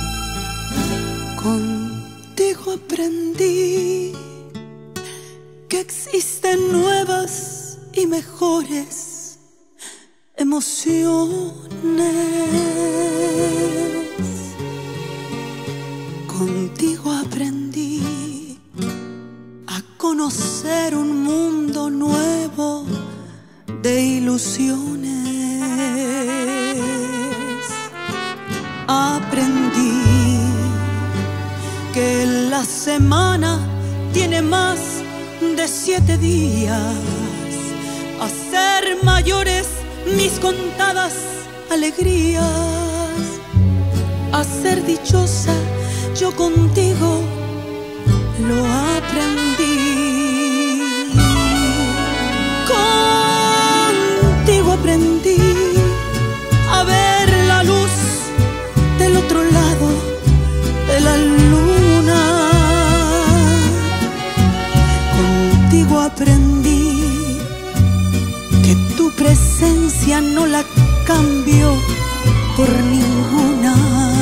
Contigo aprendí que que existen nuevas y mejores emociones. Contigo aprendí a conocer un mundo nuevo de ilusiones. Aprendí que la semana tiene más de siete días, a ser mayores mis contadas alegrías, a ser dichosa yo contigo lo aprendí. Contigo aprendí a ver la luz del otro lado de la luna. Contigo aprendí que tu presencia no la cambio por ninguna.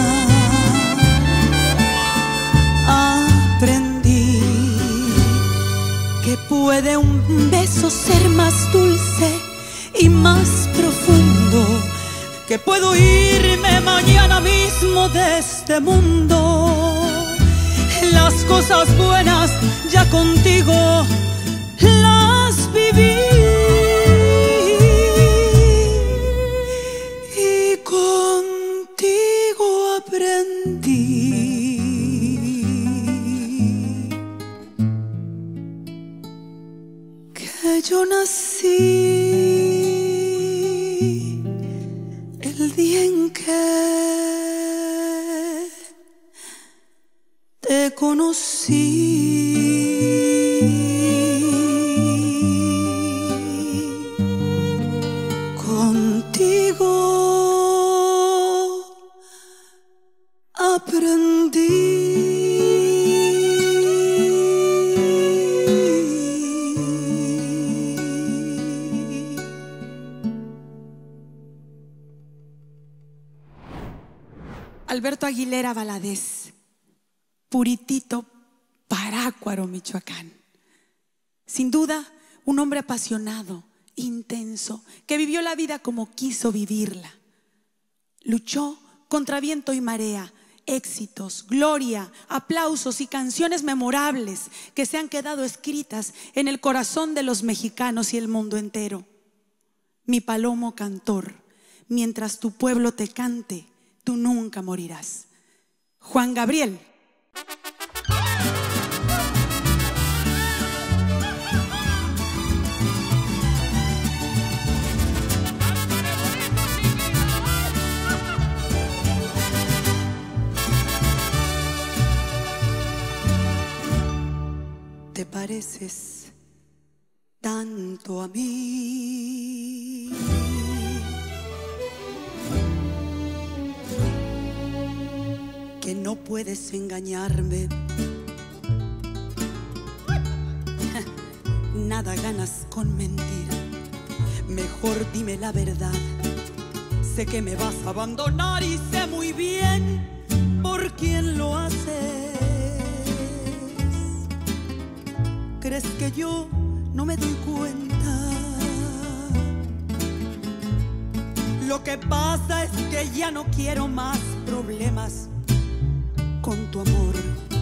Aprendí que puede un beso ser más dulce y más profundo, que puedo irme mañana mismo de este mundo. Las cosas buenas ya contigo las viví, y contigo aprendí que yo nací el día en que te conocí. Contigo aprendí Alberto Aguilera Valadez, Puritito, Parácuaro, Michoacán. Sin duda, un hombre apasionado, intenso, que vivió la vida como quiso vivirla. Luchó contra viento y marea, éxitos, gloria, aplausos y canciones memorables que se han quedado escritas en el corazón de los mexicanos y el mundo entero. Mi palomo cantor, mientras tu pueblo te cante, tú nunca morirás. Juan Gabriel. Te pareces tanto a mí, que no puedes engañarme. Nada ganas con mentir. Mejor dime la verdad. Sé que me vas a abandonar y sé muy bien por quién lo haces. ¿Crees que yo no me doy cuenta? Lo que pasa es que ya no quiero más problemas con tu amor.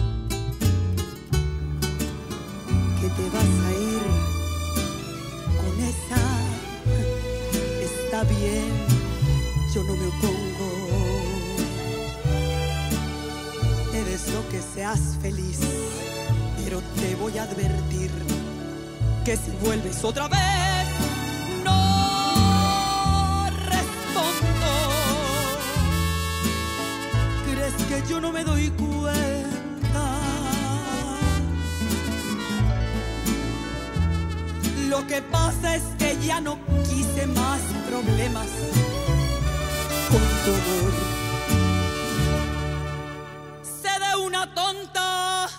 Que te vas a ir con esa. Está bien, yo no me opongo. Te deseo que seas feliz, pero te voy a advertir que si vuelves otra vez no respondo. ¿Crees que yo no me doy cuenta? Lo que pasa es que ya no quise más problemas con tu amor. Sé de una tonta,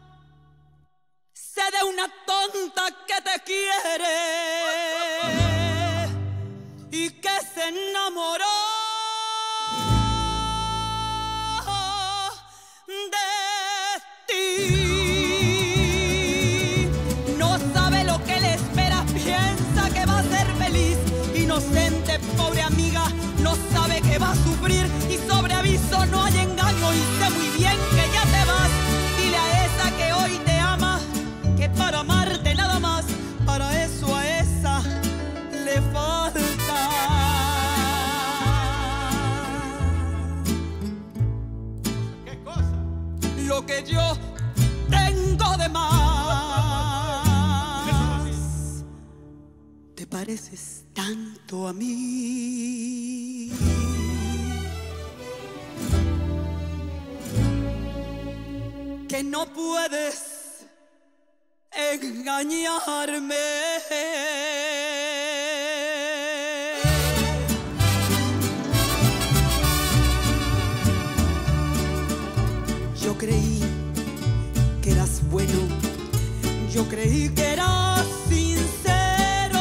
sé de una tonta que te quiere y que se enamoró de ti. No sabe amiga no sabe que va a sufrir y sobre aviso no hay engaño y sé muy bien que ya te vas. Dile a esa que hoy te ama que para amarte nada más, para eso a esa le falta. ¿Qué cosa? Lo que yo tengo de más. Te pareces tanto a mí que no puedes engañarme. Yo creí que eras bueno, yo creí que eras sincero.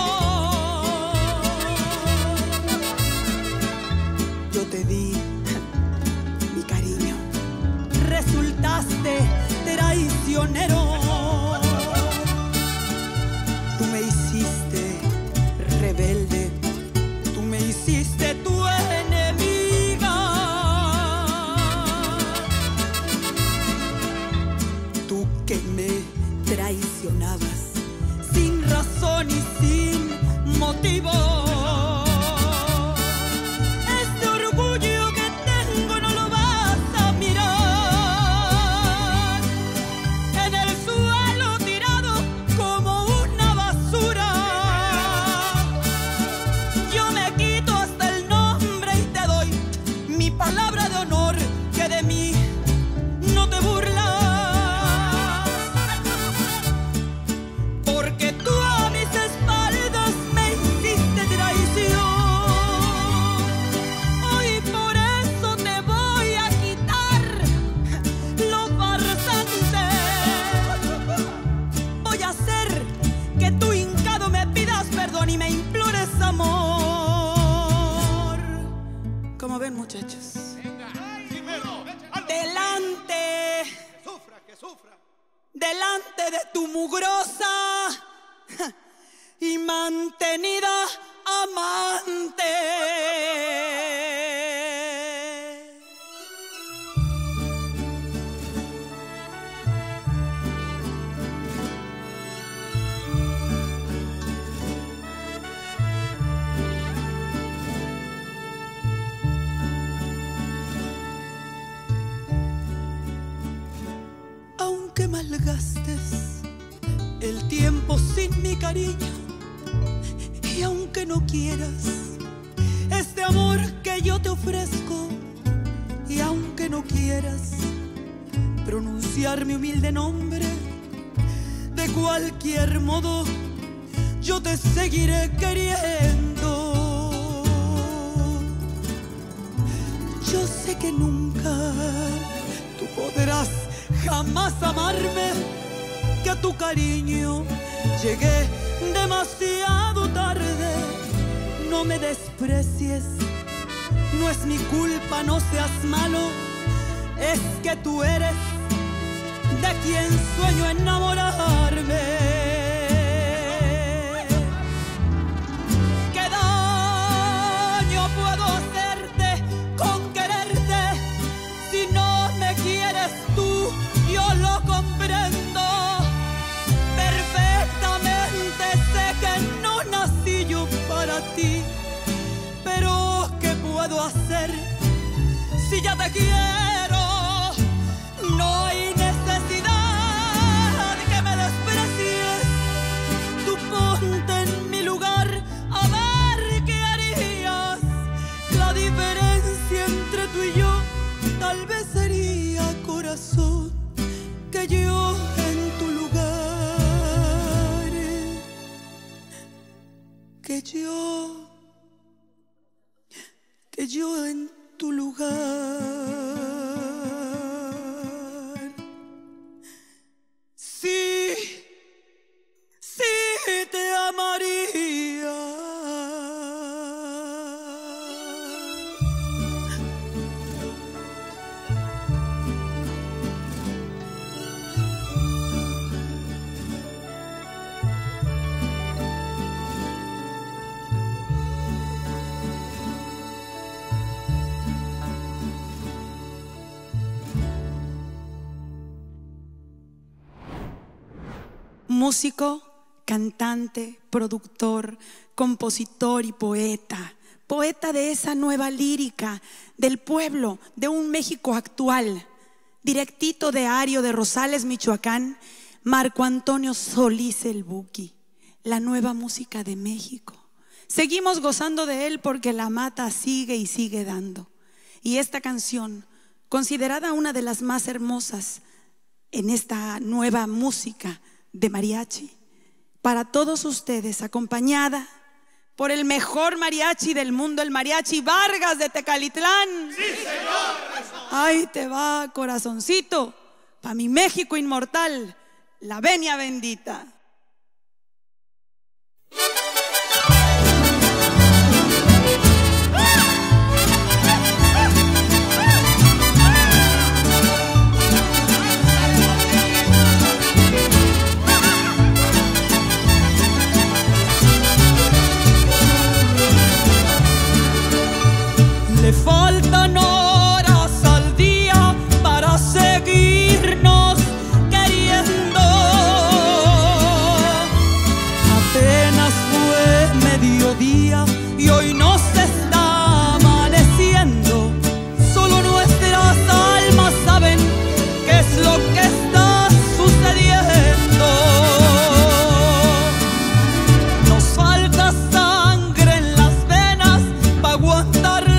Yo te di mi cariño, resultaste traicionero. Tú me hiciste rebelde, tú me hiciste tu enemiga. Tú que me traicionabas sin razón y sin motivo. Este orgullo que tengo no lo vas a mirar. En el suelo tirado como una basura. Yo me quito hasta el nombre y te doy mi palabra de honor que de mí no te burlas. Porque tú a mis espaldas me hiciste traición. Hoy por eso te voy a quitar lo farsante. Voy a hacer que tú hincado me pidas perdón y me implores amor. Como ven, muchachos, Venga, primero, algo. delante, Que sufra, que sufra. delante de tu mugrosa y mantenida amante. Aunque malgastes el tiempo sin mi cariño y aunque no quieras este amor que yo te ofrezco y aunque no quieras pronunciar mi humilde nombre, de cualquier modo yo te seguiré queriendo. Yo sé que nunca tú podrás jamás amarme, que a tu cariño llegué demasiado tarde. No me desprecies, no es mi culpa, no seas malo. Es que tú eres de quien sueño enamorarme. ¿Qué daño puedo hacerte con quererte? Si no me quieres tú, yo lo comprendo. Perfectamente sé que no nací yo para ti. Pero ¿qué puedo hacer si ya te quiero? No hay necesidad que me desprecies. Tú ponte en mi lugar a ver qué harías. La diferencia entre tú y yo tal vez sería, corazón, que yo en tu lugar, que yo, que yo en tu lugar, sí, sí te amaría. músico, cantante, productor, compositor y poeta. Poeta de esa nueva lírica del pueblo, de un México actual. Directito de Ario de Rosales, Michoacán, Marco Antonio Solís el Buki. La nueva música de México. Seguimos gozando de él porque la mata sigue y sigue dando. Y esta canción, considerada una de las más hermosas en esta nueva música de mariachi, para todos ustedes, acompañada por el mejor mariachi del mundo, el Mariachi Vargas de Tecalitlán. ¡Sí, señor! Ahí te va, corazoncito, pa' mi México inmortal, la venia bendita. Le faltan horas al día para seguirnos queriendo. Apenas fue mediodía y hoy nos está amaneciendo. Solo nuestras almas saben qué es lo que está sucediendo. Nos falta sangre en las venas para aguantarlo.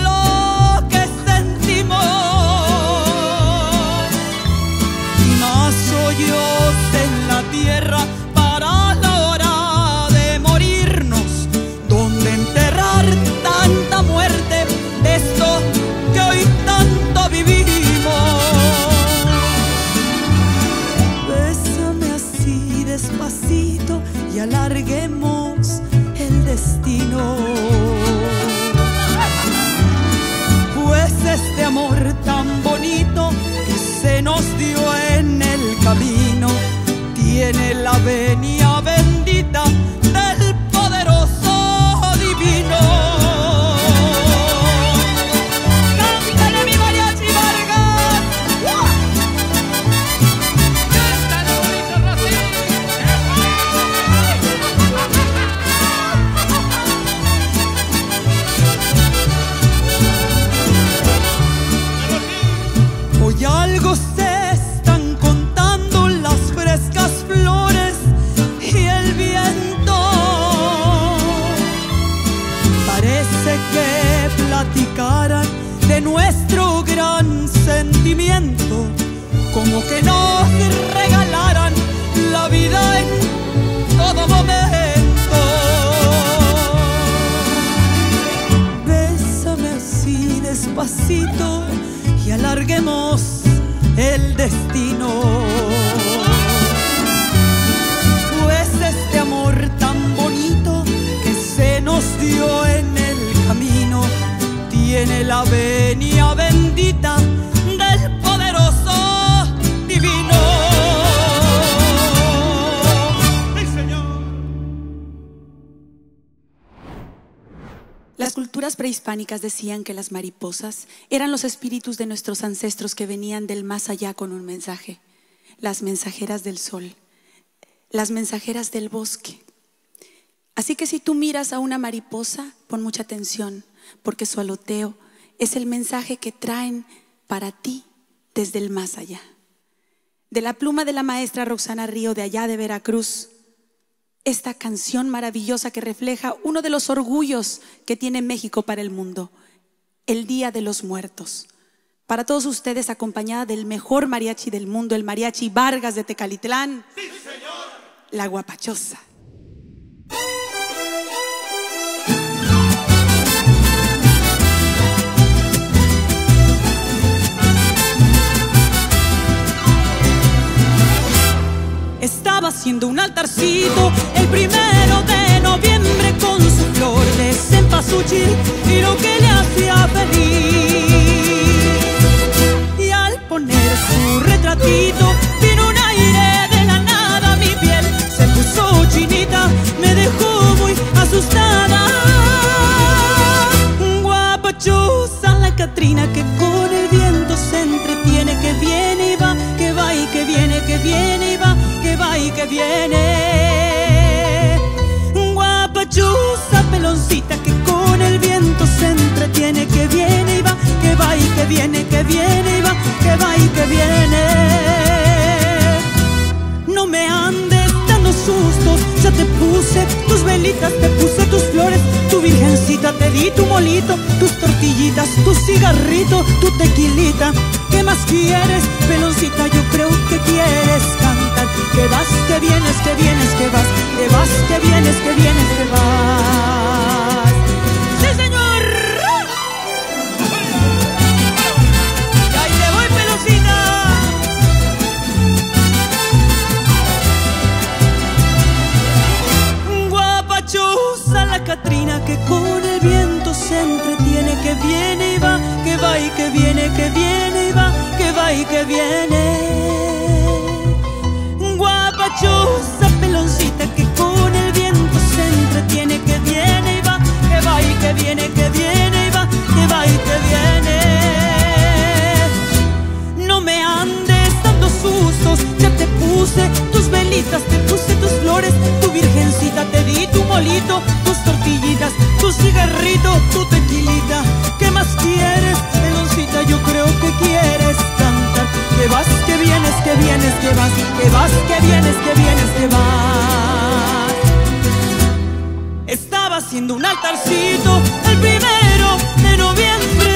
En la tierra para la hora de morirnos, donde enterrar tanta muerte de esto que hoy tanto vivimos. Bésame así despacito y alarguemos el destino, pues este amor tan bonito que se nos dio en el camino tiene la venia bendita del poderoso divino. ¡Cántale mi Mariachi Vargas! ¡Cántale, bonito Rosy! Hoy algo se están contando las frescas flores y el viento. Parece que platicaran de nuestro gran sentimiento, como que nos regalaran la vida en todo momento. Bésame así despacito y alarguemos el destino, pues este amor tan bonito que se nos dio en el camino tiene la venia bendita del poderoso divino. ¡Sí, señor! Las culturas prehispánicas decían que las mariposas eran los espíritus de nuestros ancestros que venían del más allá con un mensaje. Las mensajeras del sol, las mensajeras del bosque. Así que si tú miras a una mariposa, pon mucha atención, porque su aloteo es el mensaje que traen para ti desde el más allá. De la pluma de la maestra Roxana Río de allá de Veracruz, esta canción maravillosa que refleja uno de los orgullos que tiene México para el mundo, el Día de los Muertos. Para todos ustedes, acompañada del mejor mariachi del mundo, el Mariachi Vargas de Tecalitlán. ¡Sí, señor! La Guapachosa. Estaba haciendo un altarcito el primero de noviembre con su flor de cempasúchil y lo que le hacía feliz. Y al poner su retratito vino un aire de la nada, mi piel se puso chinita, me dejó muy asustada. Guapachosa la Catrina que con el viento se entretiene, que viene y va, que va y que viene, que viene y va, que va y que viene. que va y que viene. No me andes dando sustos, ya te puse tus velitas, te puse tus flores, tu virgencita, te di tu molito, tus tortillitas, tu cigarrito, tu tequilita. ¿Qué más quieres, peloncita? Yo creo que quieres cantar. Que vas, que vienes, que vienes, que vas, que vas, que vienes, que vienes, que vas. ¡Sí, señor! Y ahí te voy, peloncita. Guapachosa la Catrina, que con el viento se entretiene, que viene y va, que va y que viene, que viene y va, que va y que viene. Guapachosa peloncita, que con el viento se entretiene, que viene y va, que va y que viene, que viene y va, que va y que viene. No me andes dando sustos, ya te puse tus velitas, te puse tus flores, tu virgencita, te di tu molito, tus tortillitas, tu cigarrito, tu tequilita. ¿Qué más quieres, peloncita? Yo creo que quieres cantar. Que vas, que vienes, que vienes, que vas, que vas, que vienes, que vienes, que vas. Estaba haciendo un altarcito el primero de noviembre.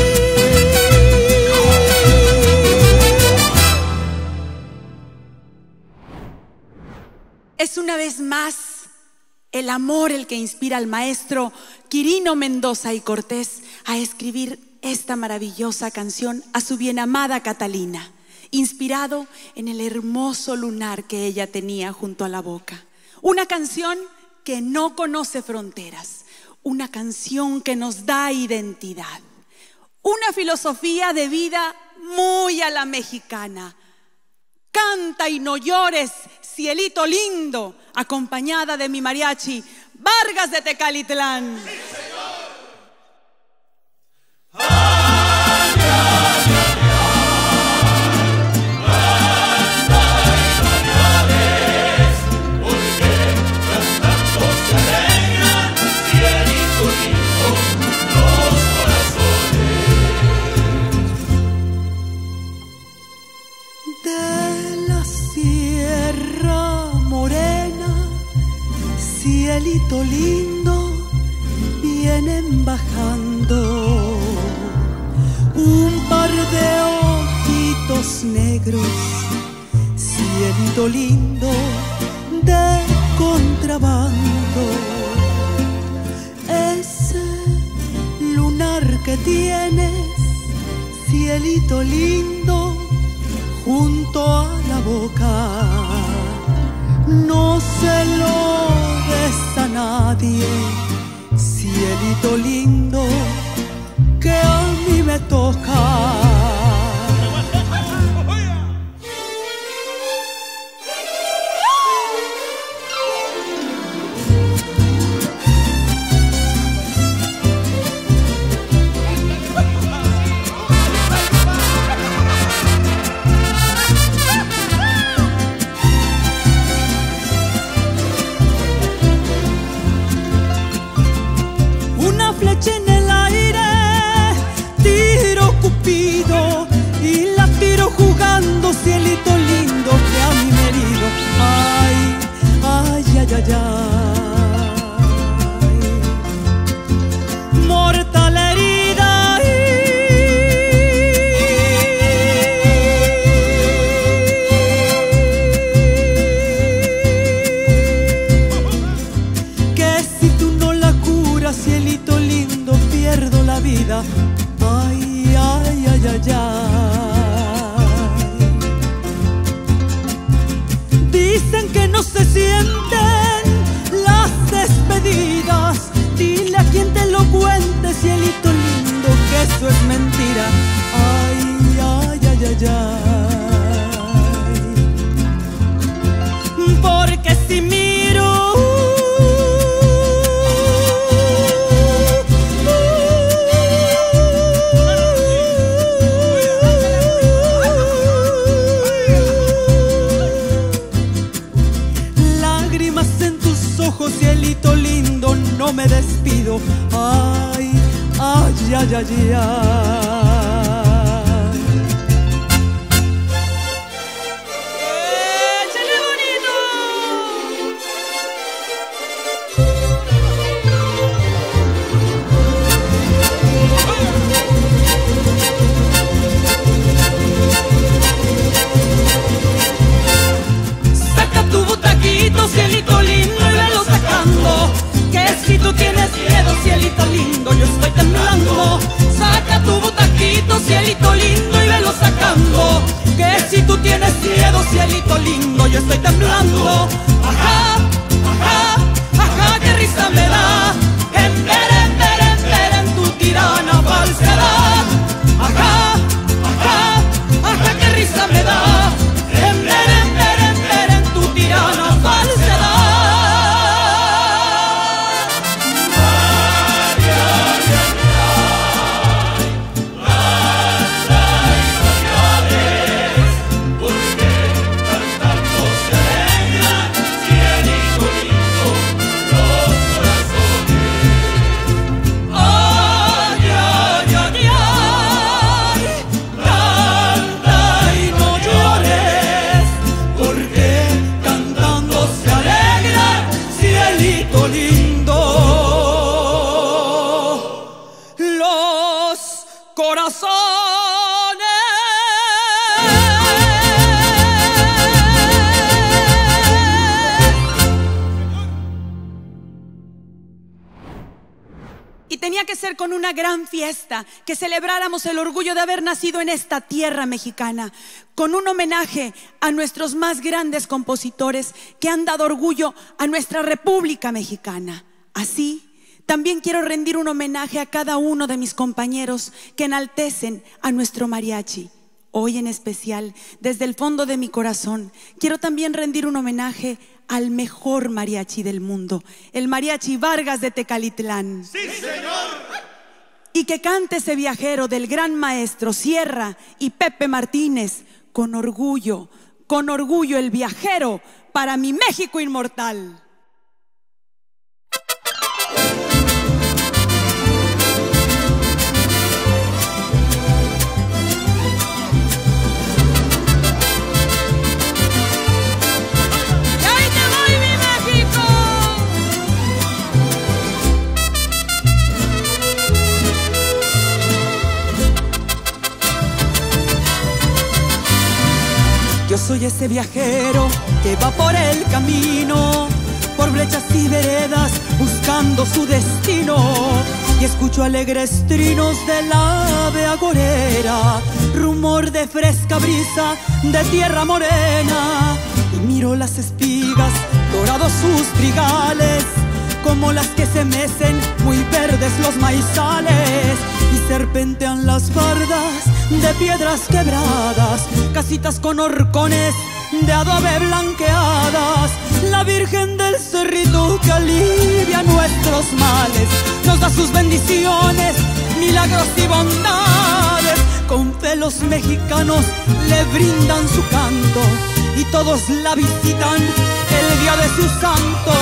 Es una vez más el amor el que inspira al maestro Quirino Mendoza y Cortés a escribir esta maravillosa canción a su bien amada Catalina, inspirado en el hermoso lunar que ella tenía junto a la boca. Una canción que no conoce fronteras, una canción que nos da identidad, una filosofía de vida muy a la mexicana. Canta y no llores, cielito lindo, acompañada de mi mariachi Vargas de Tecalitlán. ¡Sí, señor! Cielito lindo, vienen bajando un par de ojitos negros. Cielito lindo de contrabando, ese lunar que tienes, cielito lindo, junto a la boca, no se lo des a nadie, cielito lindo, que a mí me toca. Flecha en el aire, tiro Cupido y la tiro jugando, cielito lindo que a mí me herido. Ay, ay, ay, ay, ay. Mortal herida. Ay. Que si tú no la curas, cielito lindo, pierdo la vida. Ay, ay, ay, ay, ay. Dicen que no se sienten las despedidas. Dile a quien te lo cuente, cielito lindo, que eso es mentira. Ay, ay, ay, ay, ay. Porque si miro cielito lindo, no me despido. Ay, ay, ay, ay, ay. Que si tú tienes miedo, cielito lindo, yo estoy temblando. Ajá, ajá, ajá, qué risa me da. Empera, empera, empera en tu tirana falsedad. Ajá, ajá, ajá, qué risa me da. Empera, empera, empera en tu tirana falsedad. Tenía que ser con una gran fiesta, que celebráramos el orgullo de haber nacido en esta tierra mexicana, con un homenaje a nuestros más grandes compositores que han dado orgullo a nuestra República Mexicana. Así, también quiero rendir un homenaje a cada uno de mis compañeros que enaltecen a nuestro mariachi. Hoy en especial, desde el fondo de mi corazón, quiero también rendir un homenaje al mejor mariachi del mundo, el Mariachi Vargas de Tecalitlán. ¡Sí, señor! Y que cante ese viajero del gran maestro Sierra y Pepe Martínez, con orgullo, con orgullo el viajero para mi México inmortal. Yo soy ese viajero que va por el camino, por brechas y veredas buscando su destino. Y escucho alegres trinos del ave agorera, rumor de fresca brisa de tierra morena. Y miro las espigas, dorados sus trigales, como las que se mecen muy verdes los maizales. Y serpentean las bardas de piedras quebradas, casitas con horcones de adobe blanqueadas. La Virgen del Cerrito que alivia nuestros males, nos da sus bendiciones, milagros y bondades. Con fe los mexicanos le brindan su canto y todos la visitan el día de su santo.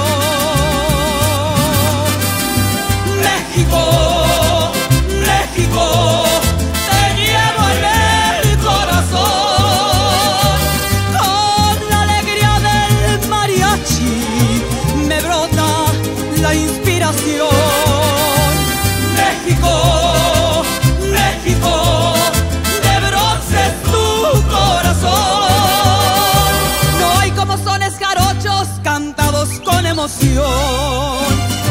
México, México, te llevo en el corazón. Con la alegría del mariachi me brota la inspiración. México, México, de bronce es tu corazón. No hay como sones jarochos cantados con emoción.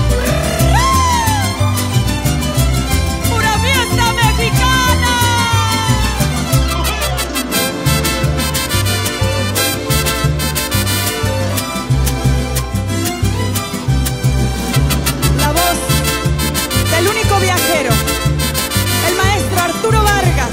Viajero, el maestro Arturo Vargas.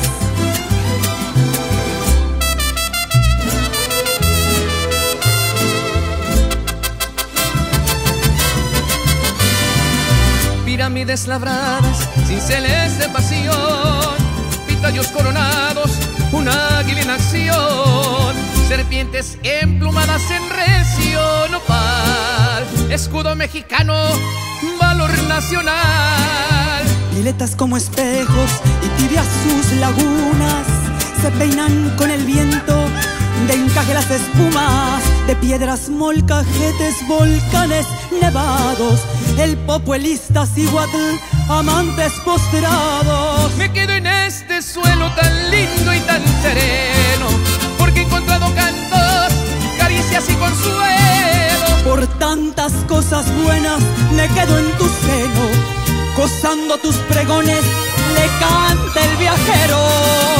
Pirámides labradas, cinceles de pasión, pitayos coronados, un águila en acción, serpientes emplumadas en recio nopal, escudo mexicano, valor nacional. Violetas como espejos y tibias sus lagunas se peinan con el viento, de encaje las espumas, de piedras molcajetes, volcanes nevados, el Popuelista Cihuatl, amantes postrados. Me quedo en este suelo tan lindo y tan sereno, porque he encontrado cantos, caricias y consuelo. Por tantas cosas buenas me quedo en tu seno, gozando tus pregones, le canta el viajero.